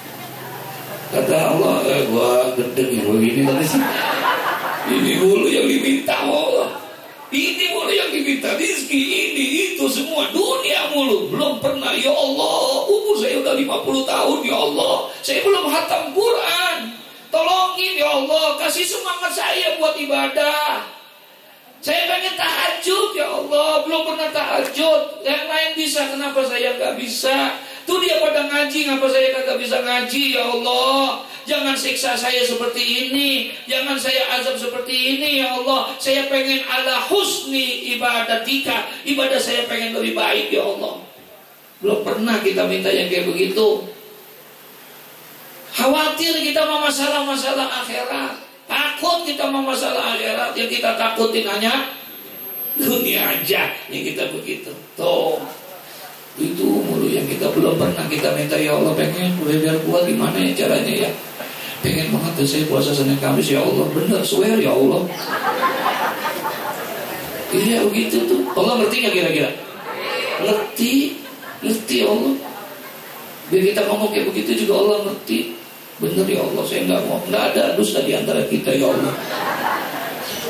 Kata Allah, eh, gua gendeng yang begini tadi sih. Ini mulu yang diminta Allah. Ini mulu yang diminta, rizki ini itu semua dunia mulu. Belum pernah ya Allah, umur saya udah lima puluh tahun ya Allah, saya belum khatam Quran. Tolongin ya Allah, kasih semangat saya buat ibadah. Saya pengen tahajud ya Allah, belum pernah tahajud. Yang lain bisa, kenapa saya gak bisa? Tuh dia pada ngaji, ngapa saya kagak bisa ngaji ya Allah? Jangan siksa saya seperti ini, jangan saya azab seperti ini ya Allah. Saya pengen ala husni ibadatika, ibadah saya pengen lebih baik ya Allah. Belum pernah kita minta yang kayak begitu. Khawatir kita sama masalah-masalah akhirat, takut kita sama masalah akhirat. Yang kita takutin hanya dunia aja, yang kita begitu. Tuh, itu mulu yang kita belum pernah kita minta ya Allah. Pengen gue biar kuat, gimana ya caranya ya? Pengen banget tuh saya puasa Senin Kamis ya Allah. Bener, swear ya Allah. Iya begitu tuh. Allah ngerti gak kira-kira? Ngerti, ngerti ya Allah. Biar kita ngomong kayak begitu juga Allah ngerti. Bener ya Allah, saya gak mau, gak ada dusta di antara kita ya Allah.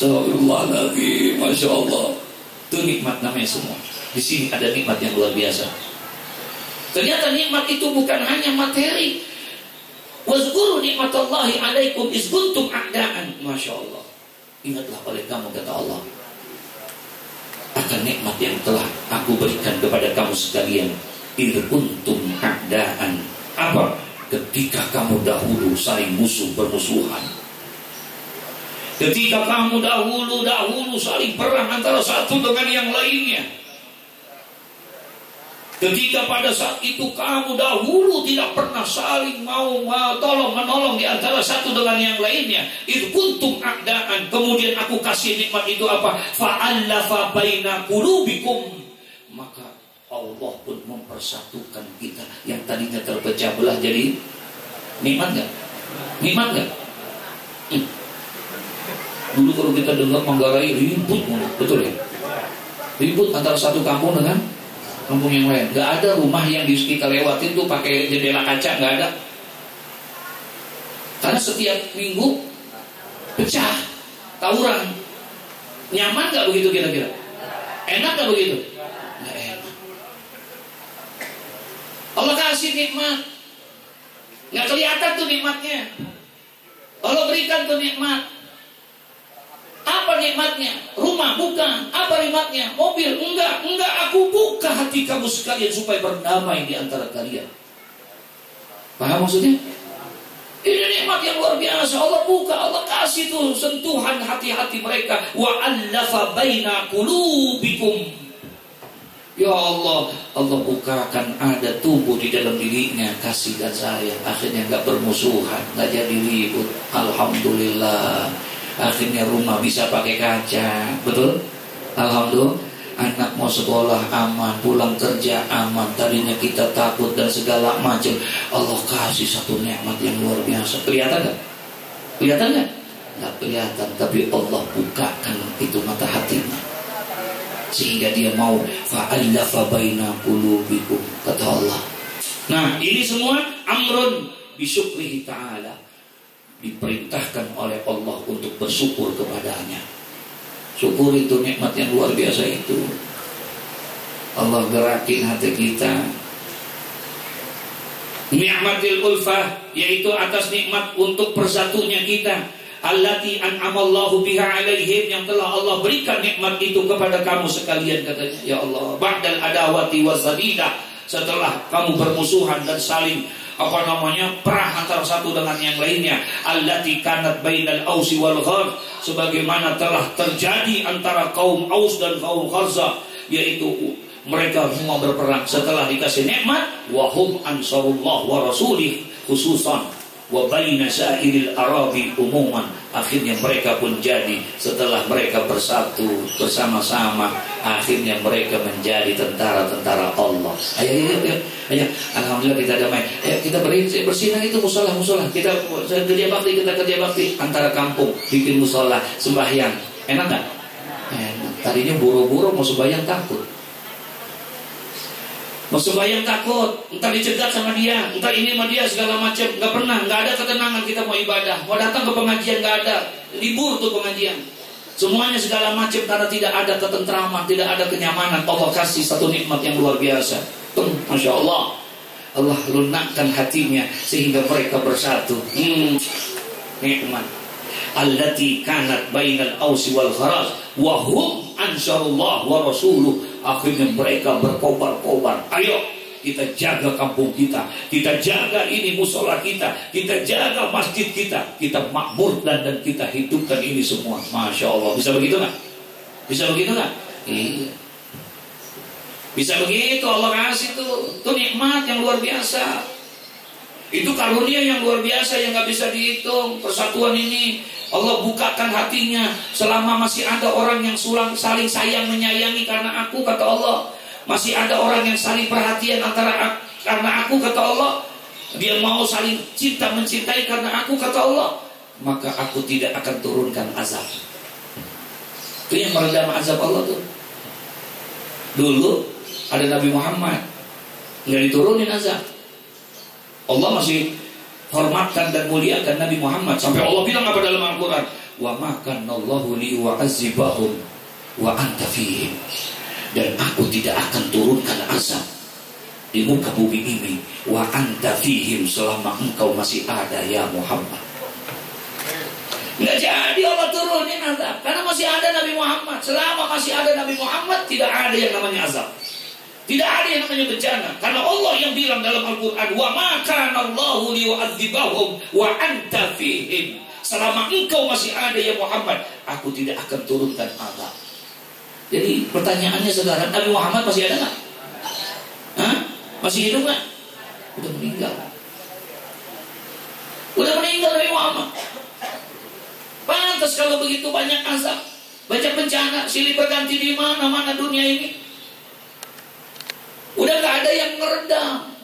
Astagfirullahaladzim, Masya Allah. Itu nikmat namanya semua. Di sini ada nikmat yang luar biasa. Ternyata nikmat itu bukan hanya materi. Wazkuru nikmatallahi alaikum iz kuntum a'daan. Masya Allah. Ingatlah oleh kamu, kata Allah, akan nikmat yang telah aku berikan kepada kamu sekalian. Iz kuntum a'daan. Apa? Ketika kamu dahulu saling musuh bermusuhan. Ketika kamu dahulu-dahulu saling perang antara satu dengan yang lainnya. Ketika pada saat itu kamu dahulu tidak pernah saling mau tolong menolong di antara satu dengan yang lainnya. Idh kuntum a'daan. Kemudian aku kasih nikmat itu apa? Fa'allafa baina qulubikum. Maka Allah pun mempersatukan kita yang tadinya terpecah belah jadi nikmat enggak? Nikmat enggak? Hmm. Dulu kalau kita dengar Manggarai ribut, betul ya? Ribut antara satu kampung dengan kampung yang lain. Gak ada rumah yang kita lewatin tuh pakai jendela kaca, gak ada. Karena setiap minggu pecah, tawuran. Nyaman gak begitu kira-kira? Enak gak begitu? Gak enak. Allah kasih nikmat, gak kelihatan tuh nikmatnya. Allah berikan tuh nikmat. Apa nikmatnya? Rumah? Bukan. Apa nikmatnya? Mobil? Enggak. Enggak. Aku buka hati kamu sekalian supaya berdamai di antara kalian. Paham maksudnya? Ini nikmat yang luar biasa. Allah buka, Allah kasih tuh sentuhan hati-hati mereka. Wa allafa baina qulubikum. Ya Allah, Allah bukakan ada tubuh di dalam dirinya, kasih dan sayang. Akhirnya enggak bermusuhan, enggak jadi ribut. Alhamdulillah. Akhirnya rumah bisa pakai kaca, betul? Alhamdulillah. Anak mau sekolah aman, pulang kerja aman. Tadinya kita takut dan segala macam. Allah kasih satu nikmat yang luar biasa. Kelihatan gak? Kelihatan gak? Gak kelihatan. Tapi Allah bukakan itu mata hatinya, sehingga dia mau fa'allafa baina qulubikum, kata Allah. Nah, ini semua amrun bisyukrihi ta'ala. Diperintahkan oleh Allah untuk bersyukur kepadanya. Syukur itu nikmat yang luar biasa itu. Allah gerakin hati kita. Ni'matil ulfah, yaitu atas nikmat untuk persatunya kita. Allati an'amallahu biha alaihim, yang telah Allah berikan nikmat itu kepada kamu sekalian, katanya. Ya Allah, ba'dal adawati wasadidah, setelah kamu bermusuhan dan saling apa namanya perang antara satu dengan yang lainnya. Allati kanat bainal ausi wal ghar, sebagaimana telah terjadi antara kaum Aus dan kaum Kharza, yaitu mereka semua berperang setelah dikasih nikmat. Wa hum ansarullah wa rasulih khususan wa baina sa'iril arabi umuman. Akhirnya mereka pun jadi, setelah mereka bersatu bersama-sama, akhirnya mereka menjadi tentara-tentara Allah. Ayo, ayo, ayo, ayo. Alhamdulillah kita damai. Ayo kita bersih, bersihin itu musola-musola. Kita kerja bakti, kita kerja bakti antara kampung, bikin musola, sembahyang. Enak nggak? Enak. Tadinya buru-buru mau sembahyang takut. Mau sembahyang takut, entar dicegat sama dia, entar ini sama dia segala macam, nggak pernah, nggak ada ketenangan kita mau ibadah, mau datang ke pengajian nggak ada, libur tuh pengajian, semuanya segala macam karena tidak ada ketentraman, tidak ada kenyamanan. Allah kasih satu nikmat yang luar biasa, tuh, masya Allah, Allah lunakkan hatinya sehingga mereka bersatu. Hmm, nikmat. Allati kanat bainal ausi wal kharaz wa hum ansarullah wa rasuluh. Akhirnya mereka berkobar-kobar. Ayo kita jaga kampung kita, kita jaga ini musola kita, kita jaga masjid kita, kita makmurkan dan kita hidupkan ini semua. Masya Allah. Bisa begitu nggak? Bisa begitu nggak? Iya. Bisa begitu. Allah kasih tuh, tuh nikmat yang luar biasa. Itu karunia yang luar biasa yang nggak bisa dihitung. Persatuan ini Allah bukakan hatinya. Selama masih ada orang yang sulang, saling sayang menyayangi karena aku, kata Allah, masih ada orang yang saling perhatian antara karena aku, kata Allah, dia mau saling cinta mencintai karena aku, kata Allah, maka aku tidak akan turunkan azab. Itu yang meredam azab Allah tuh. Dulu ada Nabi Muhammad, nggak diturunin azab. Allah masih hormatkan dan muliakan Nabi Muhammad sampai Allah bilang apa dalam Al-Quran? wa ma kana Allahu liyu'adzibahum wa anta fihim. Dan aku tidak akan turunkan azab di muka bumi ini wa anta fihim, selama engkau masih ada ya Muhammad. Nggak jadi Allah turunin azab karena masih ada Nabi Muhammad. Selama masih ada Nabi Muhammad, tidak ada yang namanya azab, tidak ada yang namanya bencana. Karena Allah yang bilang dalam Al-Quran, wa ma kana Allahu liyu'adzibahum wa anta fihim, selama engkau masih ada ya Muhammad, aku tidak akan turunkan azab. Jadi pertanyaannya sekarang, Nabi Muhammad masih ada nggak? Hah? Masih hidup nggak? Udah meninggal. Udah meninggal Nabi Muhammad. Pantas kalau begitu banyak azab, banyak bencana, silih berganti di mana-mana dunia ini. Udah nggak ada yang meredam.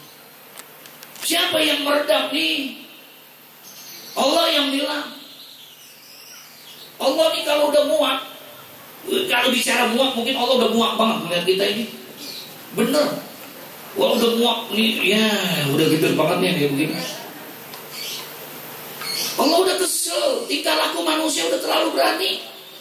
Siapa yang meredam nih? Allah yang bilang. Allah nih kalau udah muak, kalau bicara muak, mungkin Allah udah muak banget melihat kita ini. Bener. Wah udah muak nih, ya udah gitu banget nih kayak begini. Allah udah kesel, tingkah laku manusia udah terlalu berani,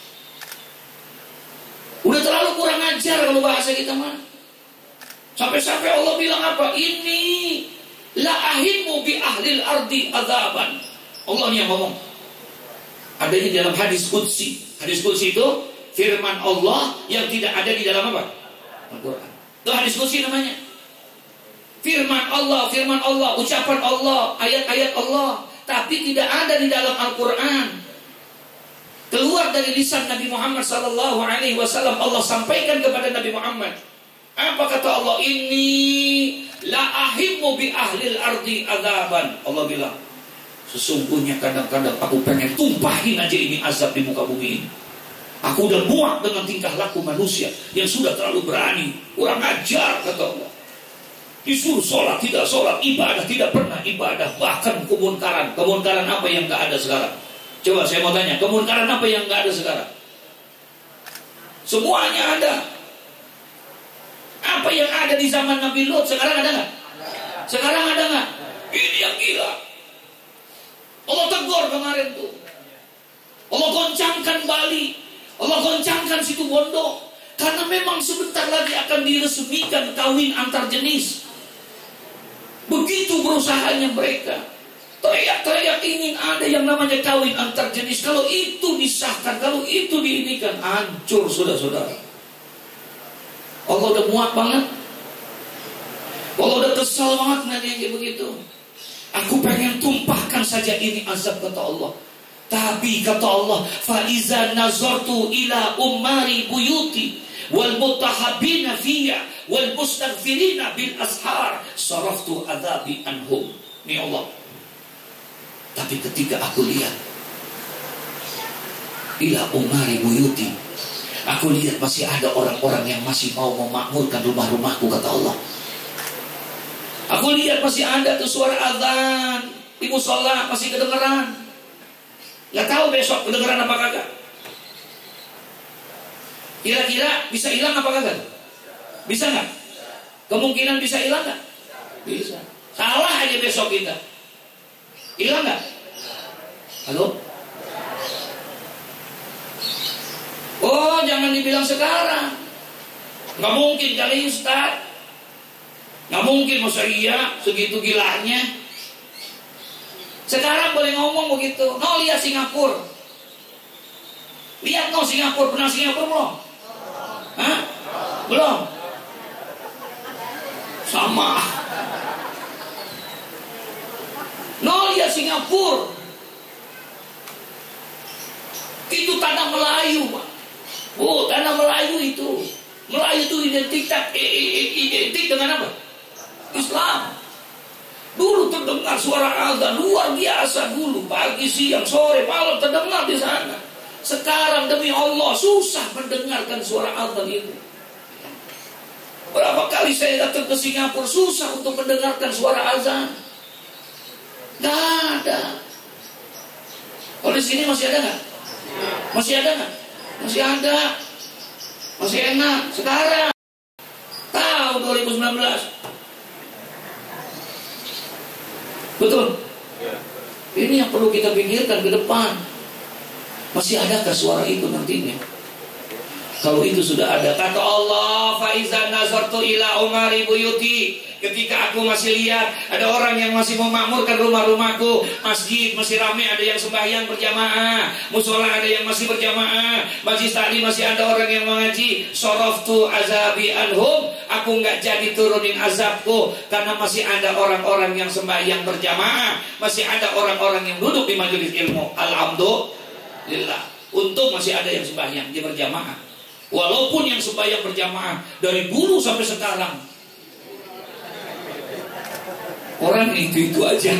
udah terlalu kurang ajar kalau bahasa kita mah. Sampai-sampai Allah bilang apa? Ini la ahimmu bi ahlil ardi azaban. Allah nih yang ngomong. Adanya di dalam hadis qudsi. Hadis qudsi itu firman Allah yang tidak ada di dalam apa? Al-Quran. Itu hadis qudsi namanya. Firman Allah, firman Allah, ucapan Allah, ayat-ayat Allah, tapi tidak ada di dalam Al-Quran. Keluar dari lisan Nabi Muhammad sallallahu alaihi wasallam, Allah sampaikan kepada Nabi Muhammad. Apa kata Allah? Ini la ahimmu bi ahlil ardi azaban. Allah bilang, sesungguhnya kadang-kadang aku pengen tumpahin aja ini azab di muka bumi ini. Aku udah muak dengan tingkah laku manusia yang sudah terlalu berani, kurang ajar kata Allah. Disuruh sholat tidak sholat, ibadah tidak pernah ibadah, bahkan kemunkaran. Kemunkaran apa yang gak ada sekarang? Coba saya mau tanya, kemunkaran apa yang gak ada sekarang? Semuanya ada. Apa yang ada di zaman Nabi Lut sekarang ada nggak? Sekarang ada nggak? Ini yang gila. Allah tegur kemarin tuh. Allah goncangkan Bali, Allah goncangkan situ Bondo, karena memang sebentar lagi akan diresmikan kawin antar jenis. Begitu berusahanya mereka, teriak-teriak ingin ada yang namanya kawin antar jenis. Kalau itu disahkan, kalau itu diinikan, hancur saudara-saudara. Allah udah muak banget. Allah udah kesal banget nanti kayak begitu. Aku pengen tumpahkan saja ini azab kata Allah. Tapi kata Allah, fa iza nazartu ila ummari buyuti wal mutahabbina fiyya wal mustaghfirina bil ashar saraftu adzabi anhum. Ini Allah. Tapi ketika aku lihat ila ummari buyuti, aku lihat masih ada orang-orang yang masih mau memakmurkan rumah-rumahku kata Allah. Aku lihat masih ada tuh suara azan di musola masih kedengeran. Gak tahu besok kedengeran apa kagak. Kira-kira bisa hilang apa kagak? Bisa nggak? Kemungkinan bisa hilang nggak? Bisa. Salah aja besok kita. Hilang nggak? Halo? Oh, jangan dibilang sekarang. Nggak mungkin kali Ustaz. Nggak mungkin, masa iya segitu gilanya. Sekarang boleh ngomong begitu. No, lihat Singapura. Lihat no Singapura. Pernah Singapura belum? Hah? Belum? Sama. No, lihat Singapura. Itu tanah Melayu, Pak. Oh, tanah Melayu itu. Melayu itu identitas identik dengan apa? Islam. Dulu terdengar suara azan luar biasa dulu, pagi, siang, sore, malam terdengar di sana. Sekarang demi Allah susah mendengarkan suara azan itu. Berapa kali saya datang ke Singapura susah untuk mendengarkan suara azan. Gak ada. Kalau di sini masih ada nggak? Masih ada nggak? Masih ada. Masih enak. Sekarang tahun dua ribu sembilan belas. Betul. Ini yang perlu kita pikirkan ke depan. Masih adakah suara itu nantinya? Kalau itu sudah ada, kata Allah, faizan nazartu ila umari buyuti, ketika aku masih lihat ada orang yang masih memakmurkan rumah-rumahku, masjid masih ramai, ada yang sembahyang berjamaah, musola ada yang masih berjamaah, majlis taklim masih ada orang yang mengaji, soroftu azabi anhum, aku nggak jadi turunin azabku karena masih ada orang-orang yang sembahyang berjamaah, masih ada orang-orang yang duduk di majelis ilmu. Alhamdulillah, untung masih ada yang sembahyang dia berjamaah. Walaupun yang sembahyang berjamaah dari dulu sampai sekarang orang itu-itu aja.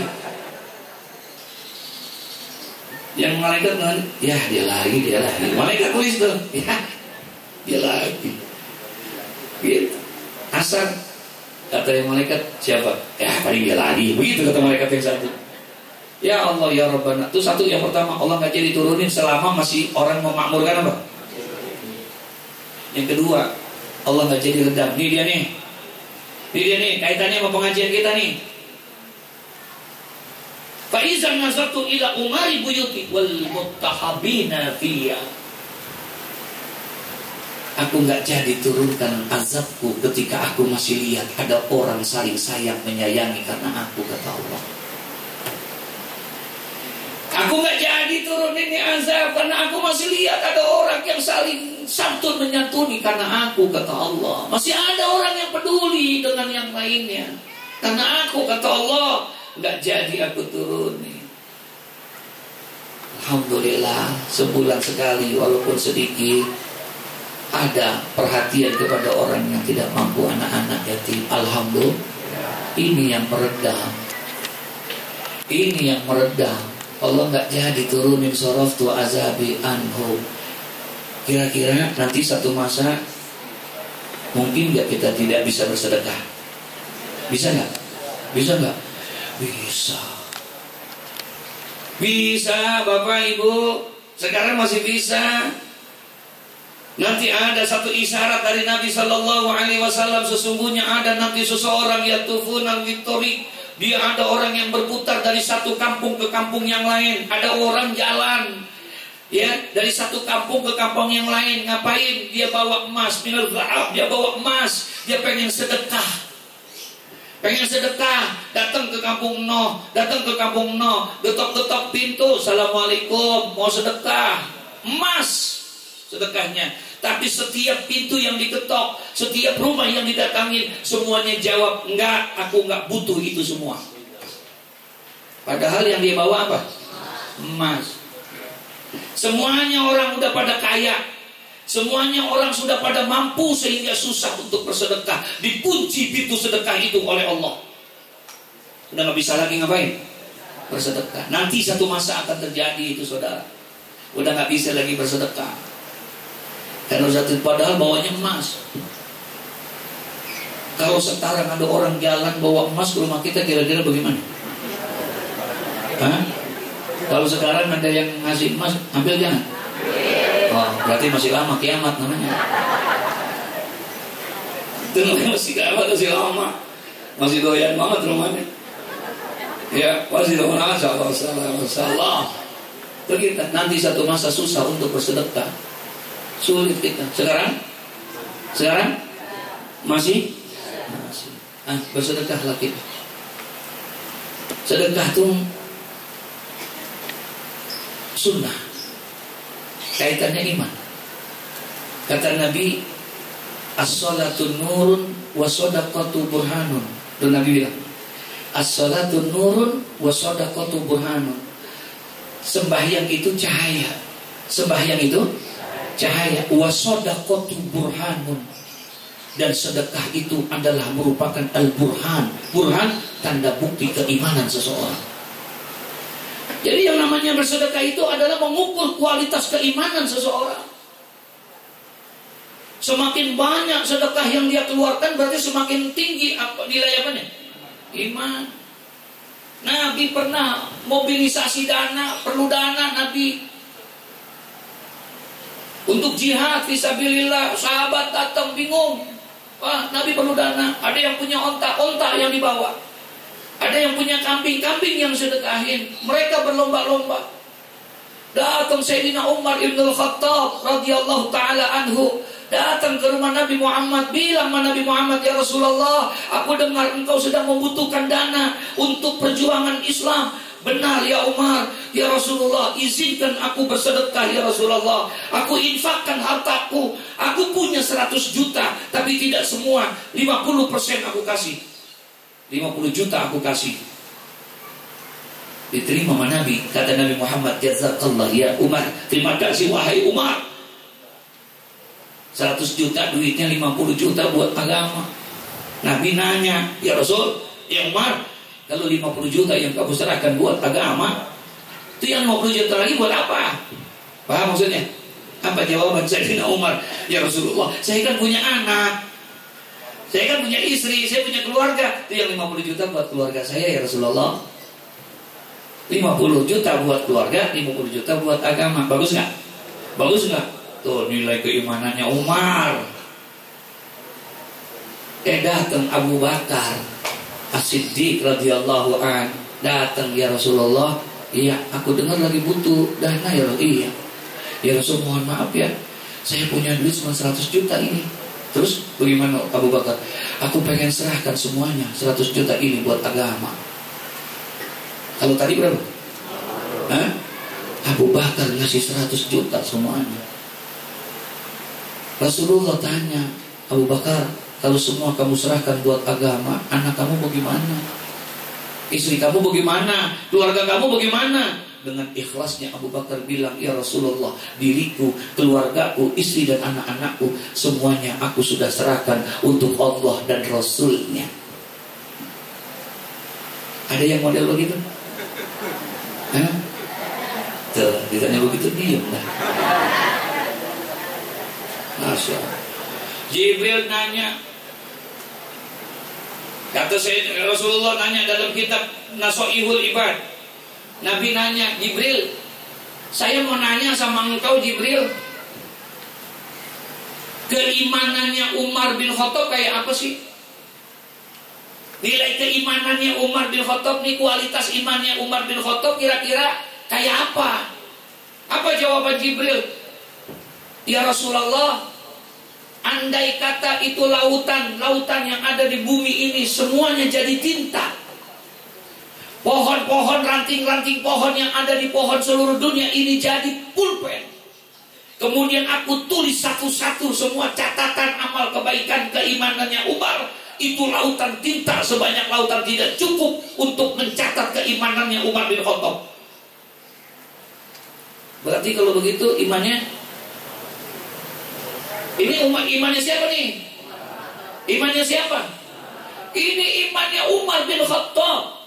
Yang malaikat kan, ya dia lagi, dia lagi. Malaikat tulis tuh, ya dia lagi. Gitu. Asar kata yang malaikat siapa? Ya paling dia lagi. Begitu kata malaikat yang satu. Ya Allah ya Rabbana. Itu satu yang pertama, Allah nggak jadi turunin selama masih orang memakmurkan apa? Yang kedua, Allah nggak jadi redam. Ini dia nih, ini dia nih kaitannya sama pengajian kita nih. Faizan nazartu ila umari buyuti wal muttahabina fiyya. Aku nggak jadi turunkan azabku ketika aku masih lihat ada orang saling sayang menyayangi karena aku, kata Allah. Aku nggak jadi turunin ini azab karena aku masih lihat ada orang yang saling santun menyantuni karena aku, kata Allah. Masih ada orang yang peduli dengan yang lainnya karena aku, kata Allah. Nggak jadi aku turunin. Alhamdulillah, sebulan sekali walaupun sedikit ada perhatian kepada orang yang tidak mampu, anak-anak yatim. Alhamdulillah, ini yang meredam, ini yang meredam. Allah nggak jadi turunin soroftu azabi anhu. Kira-kira nanti satu masa mungkin nggak kita tidak bisa bersedekah? Bisa nggak? Bisa nggak? Bisa. Bisa, Bapak Ibu. Sekarang masih bisa. Nanti ada satu isyarat dari Nabi Sallallahu Alaihi Wasallam, sesungguhnya ada nanti seseorang yatufuna fitorik. Dia ada orang yang berputar dari satu kampung ke kampung yang lain. Ada orang jalan, ya, dari satu kampung ke kampung yang lain. Ngapain? Dia bawa emas, minal zahab, dia bawa emas. Dia pengen sedekah, pengen sedekah. Datang ke kampung no, datang ke kampung no, getok-getok pintu, assalamualaikum, mau sedekah, emas sedekahnya. Tapi setiap pintu yang diketok, setiap rumah yang didatangin, semuanya jawab, enggak, aku enggak butuh itu semua. Padahal yang dia bawa apa? Emas. Semuanya orang udah pada kaya, semuanya orang sudah pada mampu sehingga susah untuk bersedekah. Dikunci pintu sedekah itu oleh Allah. Udah gak bisa lagi ngapain? Bersedekah. Nanti satu masa akan terjadi itu, saudara. Udah gak bisa lagi bersedekah. Karena padahal bawanya emas. Kalau sekarang ada orang jalan bawa emas ke rumah kita, kira-kira bagaimana? Hah? Kalau sekarang ada yang ngasih emas, ambil jangan? Oh, berarti masih lama kiamat namanya. Itu masih kiamat, masih lama. Masih doyan banget rumahnya. Ya, masih doyan. Masyaallah, masyaallah. Begitu, nanti satu masa susah untuk bersedekah. Sulit kita. Sekarang? Sekarang? Masih? Masih. Ah, bersedekahlah kita. Sedekah itu sunnah. Kaitannya iman. Kata Nabi, as-salatu nurun wa shadaqatu burhanun. Dan Nabi bilang, as-salatu nurun wa shadaqatu burhanun. Sembahyang itu cahaya. Sembahyang itu cahaya. Wa shadaqatu burhanun. Dan sedekah itu adalah merupakan al-burhan. Burhan, tanda bukti keimanan seseorang. Jadi yang namanya bersedekah itu adalah mengukur kualitas keimanan seseorang. Semakin banyak sedekah yang dia keluarkan, berarti semakin tinggi apa nilai apanya? Iman. Nabi pernah mobilisasi dana, perlu dana Nabi untuk jihad fisabilillah. Sahabat datang bingung, wah, Nabi perlu dana. Ada yang punya onta, onta yang dibawa. Ada yang punya kambing, kambing yang sedekahin. Mereka berlomba-lomba. Datang Sayyidina Umar ibn al-Khattab radhiyallahu ta'ala anhu, datang ke rumah Nabi Muhammad, bilang sama Nabi Muhammad, ya Rasulullah, aku dengar engkau sedang membutuhkan dana untuk perjuangan Islam. Benar ya Umar, ya Rasulullah, izinkan aku bersedekah ya Rasulullah. Aku infakkan hartaku. Aku punya seratus juta, tapi tidak semua. lima puluh persen aku kasih. lima puluh juta aku kasih. Diterima sama Nabi. Kata Nabi Muhammad, jazakallah ya Umar. Terima kasih wahai Umar. seratus juta duitnya lima puluh juta buat agama. Nabi nanya, ya Rasul, ya Umar, kalau lima puluh juta yang kamu serahkan buat agama, itu yang lima puluh juta lagi buat apa? Paham maksudnya? Apa jawaban Sayyidina Umar? Ya Rasulullah, saya kan punya anak, saya kan punya istri, saya punya keluarga. Itu yang lima puluh juta buat keluarga saya ya Rasulullah. lima puluh juta buat keluarga, lima puluh juta buat agama. Bagus nggak? Bagus nggak? Tuh nilai keimanannya Umar. Eh datang Abu Bakar As-Siddiq radhiyallahu an, datang ya Rasulullah, iya aku dengar lagi butuh dana ya Rasul. Iya ya Rasul, mohon maaf ya, saya punya duit cuma seratus juta ini. Terus bagaimana Abu Bakar? Aku pengen serahkan semuanya seratus juta ini buat agama. Kalau tadi berapa? Hah? Abu Bakar ngasih seratus juta semuanya. Rasulullah tanya, Abu Bakar, kalau semua kamu serahkan buat agama, anak kamu bagaimana? Istri kamu bagaimana? Keluarga kamu bagaimana? Dengan ikhlasnya Abu Bakar bilang, ya Rasulullah, diriku, keluargaku, istri dan anak-anakku, semuanya aku sudah serahkan untuk Allah dan Rasulnya. Ada yang model begitu? Hah? Tuh, ditanya begitu, diam lah. Masya Allah. Jibril nanya, kata saya Rasulullah nanya dalam kitab Nasoihul Ibad, Nabi nanya, Jibril, saya mau nanya sama engkau Jibril, keimanannya Umar bin Khattab kayak apa sih? Nilai keimanannya Umar bin Khattab nih, kualitas imannya Umar bin Khattab kira-kira kayak apa? Apa jawaban Jibril? Ya Rasulullah, andai kata itu lautan, lautan yang ada di bumi ini semuanya jadi tinta, pohon-pohon, ranting-ranting pohon yang ada di pohon seluruh dunia ini jadi pulpen, kemudian aku tulis satu-satu semua catatan amal kebaikan keimanannya Umar, itu lautan tinta sebanyak lautan tidak cukup untuk mencatat keimanannya Umar bin Khattab. Berarti kalau begitu imannya, ini umat imannya siapa nih? Imannya siapa? Ini imannya Umar bin Khattab.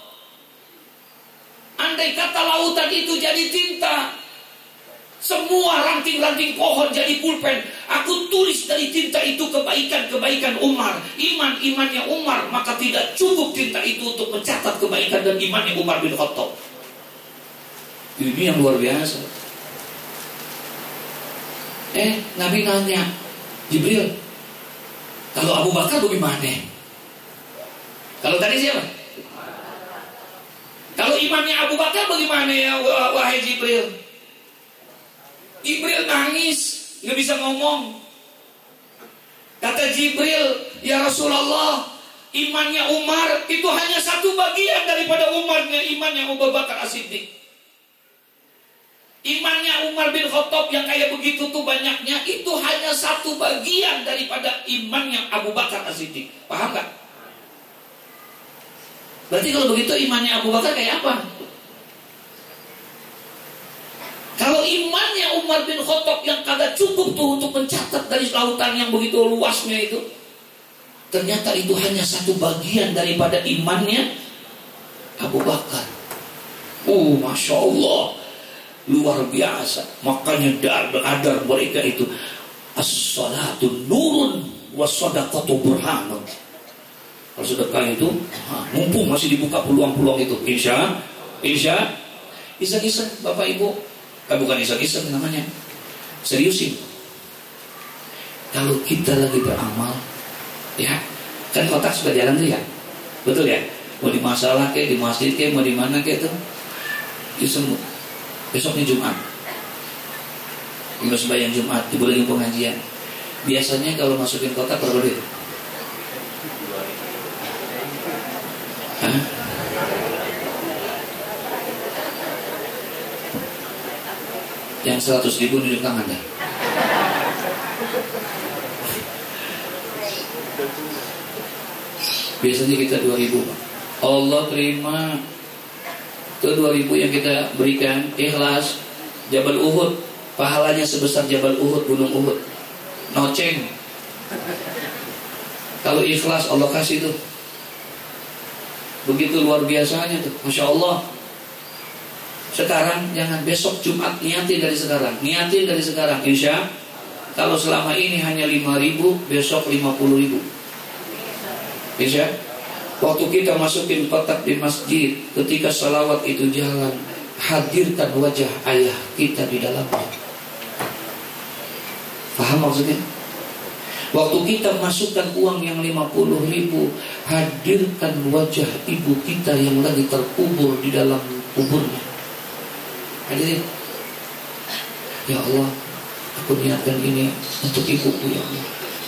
Andai kata lautan itu jadi tinta, semua ranting-ranting pohon jadi pulpen, aku tulis dari tinta itu kebaikan-kebaikan Umar, iman-imannya Umar, maka tidak cukup tinta itu untuk mencatat kebaikan dan imannya Umar bin Khattab. Ini yang luar biasa. Eh, Nabi nanya, Jibril, kalau Abu Bakar bagaimana? Kalau tadi siapa? Kalau imannya Abu Bakar bagaimana ya wahai Jibril? Jibril nangis, nggak bisa ngomong. Kata Jibril, ya Rasulullah, imannya Umar itu hanya satu bagian daripada Umarnya imannya Abu Bakar As-Siddiq. Imannya Umar bin Khattab yang kayak begitu tuh banyaknya, itu hanya satu bagian daripada imannya Abu Bakar As-Siddiq. Paham gak? Berarti kalau begitu imannya Abu Bakar kayak apa? Kalau imannya Umar bin Khattab yang kagak cukup tuh untuk mencatat dari lautan yang begitu luasnya itu, ternyata itu hanya satu bagian daripada imannya Abu Bakar. Oh, Masya Allah, luar biasa. Makanya adar mereka itu, as-salatu nurun was-sadaqatu burhanun. Kalau sedekah itu, nah, mumpung masih dibuka peluang-peluang itu, insya, insya, iseng-iseng Bapak Ibu, eh, bukan iseng-iseng namanya, seriusin. Kalau kita lagi beramal, ya, kan kotak sudah jalan tuh ya, betul ya. Mau di masalah kayak di masjid kayak mau di mana kayak itu, iseng. Besoknya Jumat, Ibu sembahyang Jumat, ibu lagi pengajian. Biasanya kalau masukin kotak berapa duit? Hah? Yang seratus ribu nunjuk tangan dah. Biasanya kita dua ribu. Allah terima. Itu dua ribu yang kita berikan ikhlas. Jabal Uhud, pahalanya sebesar Jabal Uhud, gunung Uhud. Noceng. Kalau ikhlas Allah kasih tuh. Begitu luar biasanya tuh, Masya Allah. Sekarang jangan besok Jumat, niatin dari sekarang. Niatin dari sekarang, insya. Kalau selama ini hanya lima ribu, besok lima puluh ribu. Insya. Waktu kita masukin kotak di masjid, ketika salawat itu jalan, hadirkan wajah ayah kita di dalamnya. Paham maksudnya? Waktu kita masukkan uang yang lima puluh ribu, hadirkan wajah ibu kita yang lagi terkubur di dalam kuburnya. Hadirin, ya Allah, aku niatkan ini untuk ibuku ya Allah.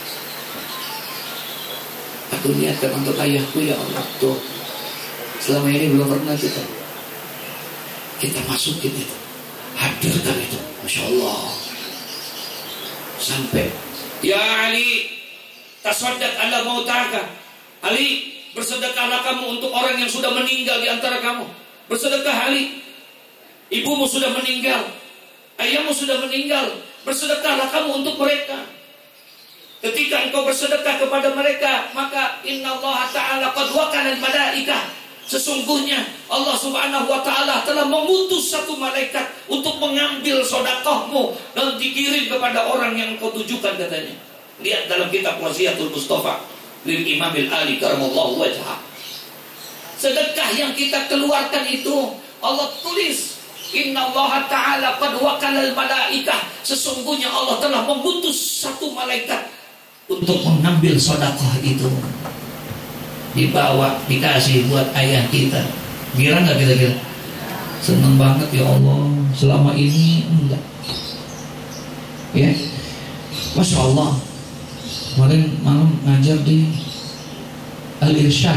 Aku niatkan untuk ayahku ya Allah. Tuh, selama ini belum pernah kita kita masukin itu, hadirkan itu, Masya Allah. Sampai, ya Ali, tasaddaq ala mautaka. Ali, bersedekahlah kamu untuk orang yang sudah meninggal di antara kamu. Bersedekah Ali. Ibumu sudah meninggal, ayahmu sudah meninggal, bersedekahlah kamu untuk mereka. Ketika engkau bersedekah kepada mereka, maka innallaha ta'ala qad wakala al-malaikah. Sesungguhnya Allah subhanahu wa ta'ala telah mengutus satu malaikat untuk mengambil sedekahmu dan dikirim kepada orang yang engkau tujukan, katanya. Lihat dalam kitab Wasiyatul Mustafa lil Imamil Ali karamallahu wajhah. Sedekah yang kita keluarkan itu Allah tulis, innallaha ta'ala qad wakala al-malaikah. Sesungguhnya Allah telah mengutus satu malaikat untuk mengambil sedekah itu, dibawa, dikasih buat ayah kita. Kira nggak kira-kira? Seneng banget ya Allah. Selama ini enggak, ya, Masya Allah. Kemarin malam ngajar di Al-Irsyad,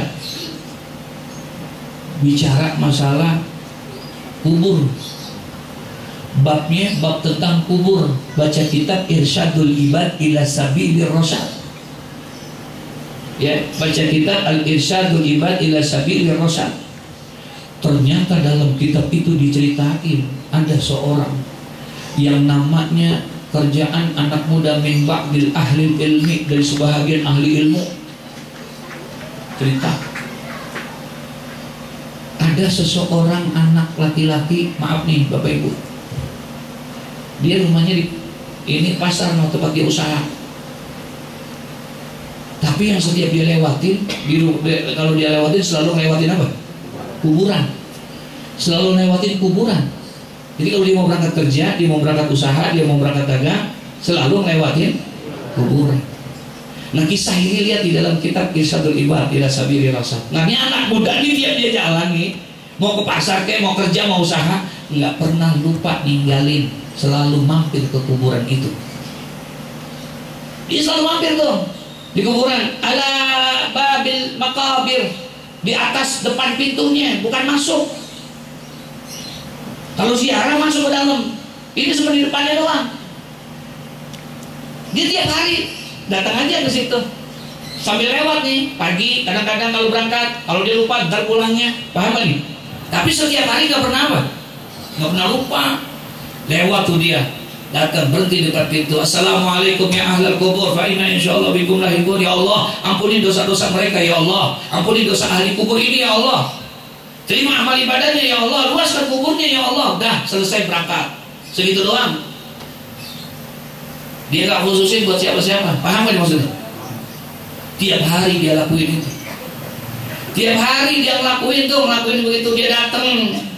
bicara masalah kubur. Babnya bab tentang kubur. Baca kitab Irsyadul Ibad ila Sabilir Rasyad. Ya, baca kitab Al-Irsyadul Ibad ila Sabilir Rasyad. Ternyata dalam kitab itu diceritain ada seorang yang namanya kerjaan anak muda min ba'dil ahli ilmi, dari sebahagian ahli ilmu. Cerita ada seseorang anak laki-laki, maaf nih Bapak Ibu, dia rumahnya di ini pasar, mau tempat dia usaha. Tapi yang setiap dia lewatin, di, kalau dia lewatin selalu lewatin apa? Kuburan. Selalu lewatin kuburan. Jadi kalau dia mau berangkat kerja, dia mau berangkat usaha, dia mau berangkat dagang, selalu lewatin kuburan. Nah, kisah ini lihat di dalam kitab Irsyadul Ibad ila Sabilir Rasyad. Nah, ini anak muda ini tiap dia jalan nih, mau ke pasar kayak mau kerja mau usaha, nggak pernah lupa ninggalin, selalu mampir ke kuburan itu. Dia selalu mampir tuh di kuburan. Ala babil makabir, di atas depan pintunya, bukan masuk. Kalau ziarah masuk ke dalam, ini cuma di depannya doang. Dia tiap hari datang aja ke situ, sambil lewat nih pagi. Kadang-kadang kalau berangkat, kalau dia lupa ntar pulangnya, paham kan nih? Tapi setiap hari nggak pernah apa? Nggak pernah lupa. Lewat tuh dia, datang berhenti dekat pintu. Assalamualaikum ya ahlal kubur, fa inna insyaallah bikum lahiqun. Ya Allah, ampuni dosa-dosa mereka ya Allah. Ampuni dosa ahli kubur ini ya Allah. Terima amal ibadahnya ya Allah. Luaskan kuburnya ya Allah. Dah selesai berangkat. Segitu doang. Dia gak khususin buat siapa-siapa. Paham kan maksudnya? Tiap hari dia lakuin itu. Tiap hari dia ngelakuin tuh, ngelakuin begitu. Dia datang.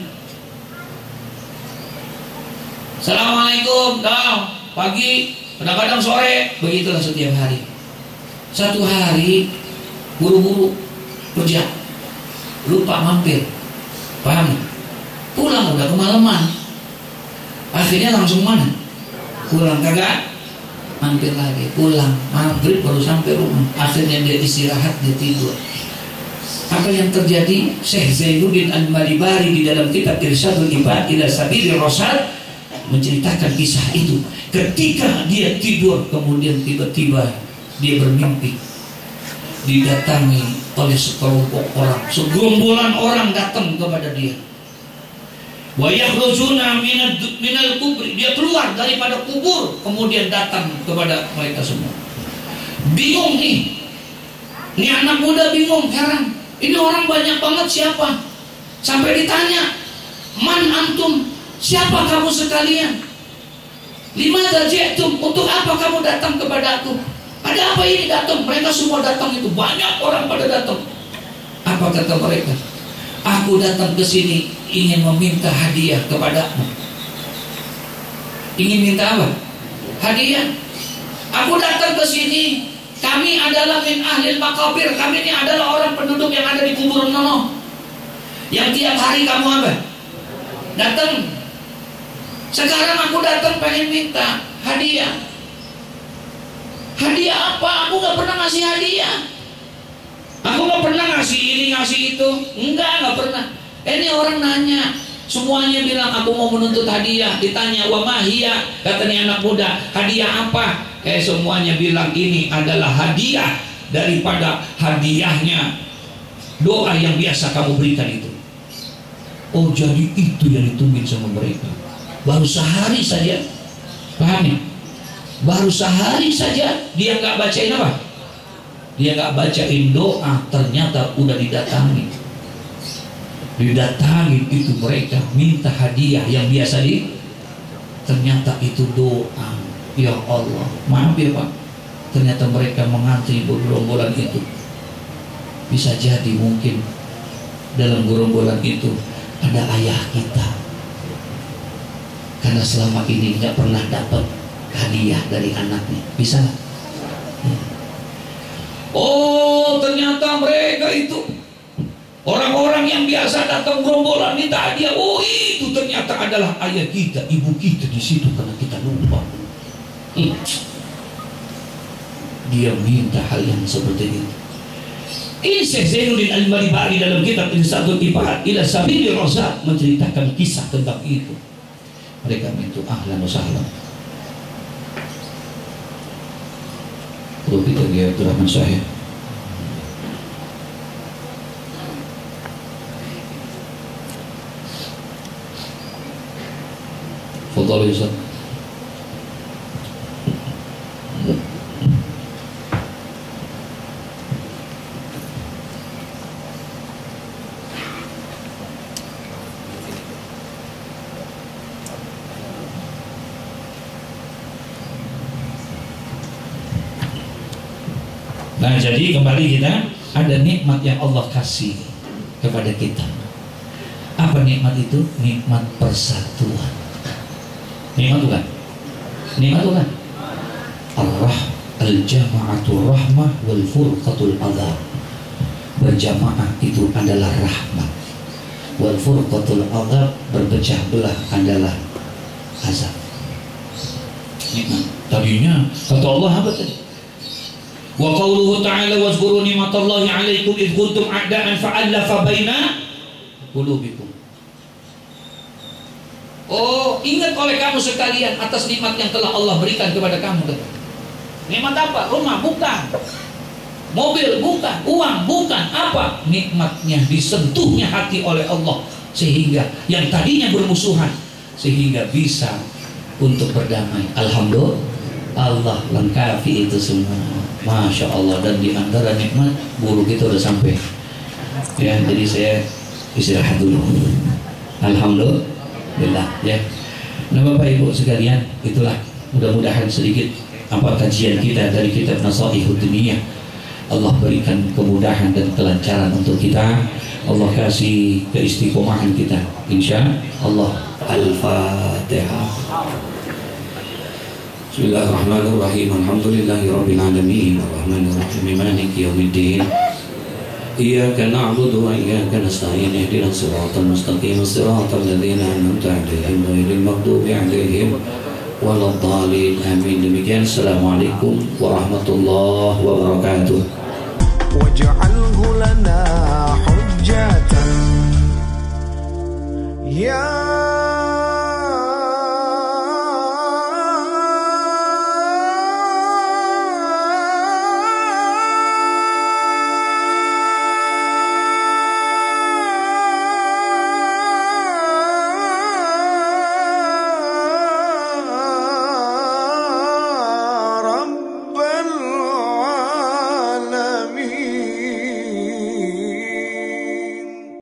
Assalamualaikum, dah pagi, kadang-kadang sore, begitulah setiap hari. Satu hari buru-buru kerja, lupa mampir, paham? Pulang udah kemalaman. Akhirnya langsung mana? pulang kagak mampir lagi, pulang maghrib baru sampai rumah, akhirnya dia istirahat, dia tidur. Apa yang terjadi? Syekh Zainuddin Al-Malibari di dalam kitab Irsyadul Ibad ila Sabilir Rasyad menceritakan kisah itu. Ketika dia tidur, kemudian tiba-tiba dia bermimpi didatangi oleh sekelompok orang, segerombolan orang datang kepada dia. Wa yakhrujuna minal kubri, dia keluar daripada kubur, kemudian datang kepada mereka semua. Bingung nih, ini anak muda bingung, heran. Ini orang banyak banget siapa? Sampai ditanya, man antum, siapa kamu sekalian? Limadza ji'tum, untuk apa kamu datang kepada aku? Ada apa ini datang? Mereka semua datang itu, banyak orang pada datang. Apa kata mereka? Aku datang ke sini ingin meminta hadiah kepadamu. Ingin minta apa? Hadiah. Aku datang ke sini, kami adalah min ahlil makabir. Kami ini adalah orang penduduk yang ada di kuburan nono, yang tiap hari kamu apa? Datang. Sekarang aku datang pengen minta hadiah. Hadiah apa? Aku gak pernah ngasih hadiah. Aku gak pernah ngasih ini, ngasih itu. Enggak, gak pernah. Ini orang nanya, semuanya bilang aku mau menuntut hadiah. Ditanya, wa mahiyah, katanya anak muda, hadiah apa? Eh semuanya bilang ini adalah hadiah daripada hadiahnya doa yang biasa kamu berikan itu. Oh, jadi itu yang ditungguin sama mereka. Baru sehari saja, paham ya? Baru sehari saja dia nggak bacain apa? Dia nggak bacain doa, ternyata udah didatangi. Didatangi itu mereka minta hadiah yang biasa di, ternyata itu doa. Ya Allah, maaf ya Pak, ternyata mereka mengantri bergerombolan itu. Bisa jadi mungkin dalam gerombolan itu ada ayah kita, karena selama ini nggak pernah dapat hadiah dari anaknya. Bisa nggak? Ya. Oh, ternyata mereka itu orang-orang yang biasa datang gerombolan minta hadiah. Oh, itu ternyata adalah ayah kita, ibu kita di situ karena kita lupa. Hmm. Dia minta hal yang seperti itu. Ini Syekh Zainuddin Al-Malibari dalam kitab Irsyadul Ibad ila Sabilir Rasyad menceritakan kisah tentang itu. Mereka itu ahlan wa sahlan. Kalau kita lihat Abdurrahman Syahid, Fadhal Ustaz. Nah, jadi kembali kita ada nikmat yang Allah kasih kepada kita. Apa nikmat itu? Nikmat persatuan. Nikmat bukan? Nikmat bukan? Allah al-jama'atul rahmah wal furqatul adab. Berjamaah itu adalah rahmat. Wal furqatul adab, berpecah belah adalah azab. Nikmat. Tadinya kata Allah apa tadi? Wa qauluhu ta'ala wazkuru ni'matallahi 'alaikum id kuntum a'da'an fa'alafa baina qulubikum. Oh, ingat oleh kamu sekalian atas nikmat yang telah Allah berikan kepada kamu. Nikmat apa? Rumah bukan, mobil bukan, uang bukan, apa? Nikmatnya disentuhnya hati oleh Allah sehingga yang tadinya bermusuhan sehingga bisa untuk berdamai. Alhamdulillah, Allah lengkapi itu semua. Masya Allah. Dan di antara nikmat buruk itu udah sampai ya, jadi saya istirahat dulu. Alhamdulillah ya. Nah Bapak Ibu sekalian, itulah mudah-mudahan sedikit apa kajian kita dari kitab Nasaihud Diniyah. Allah berikan kemudahan dan kelancaran untuk kita. Allah kasih keistiqomahan kita, insya Allah. Al-Fatihah. Bismillahirrahmanirrahim. Alhamdulillahirabbil alamin. Arrahmanirrahim. Maliki yaumiddin. Iyyaka na'budu wa iyyaka nasta'in. Ihdinas siratal mustaqim. Siratal ladzina an'amta 'alaihim ghairil maghdubi 'alaihim waladhdallin. Amin. Demikian. Assalamualaikum warahmatullahi wabarakatuh. waj'alhu lana hujjatan ya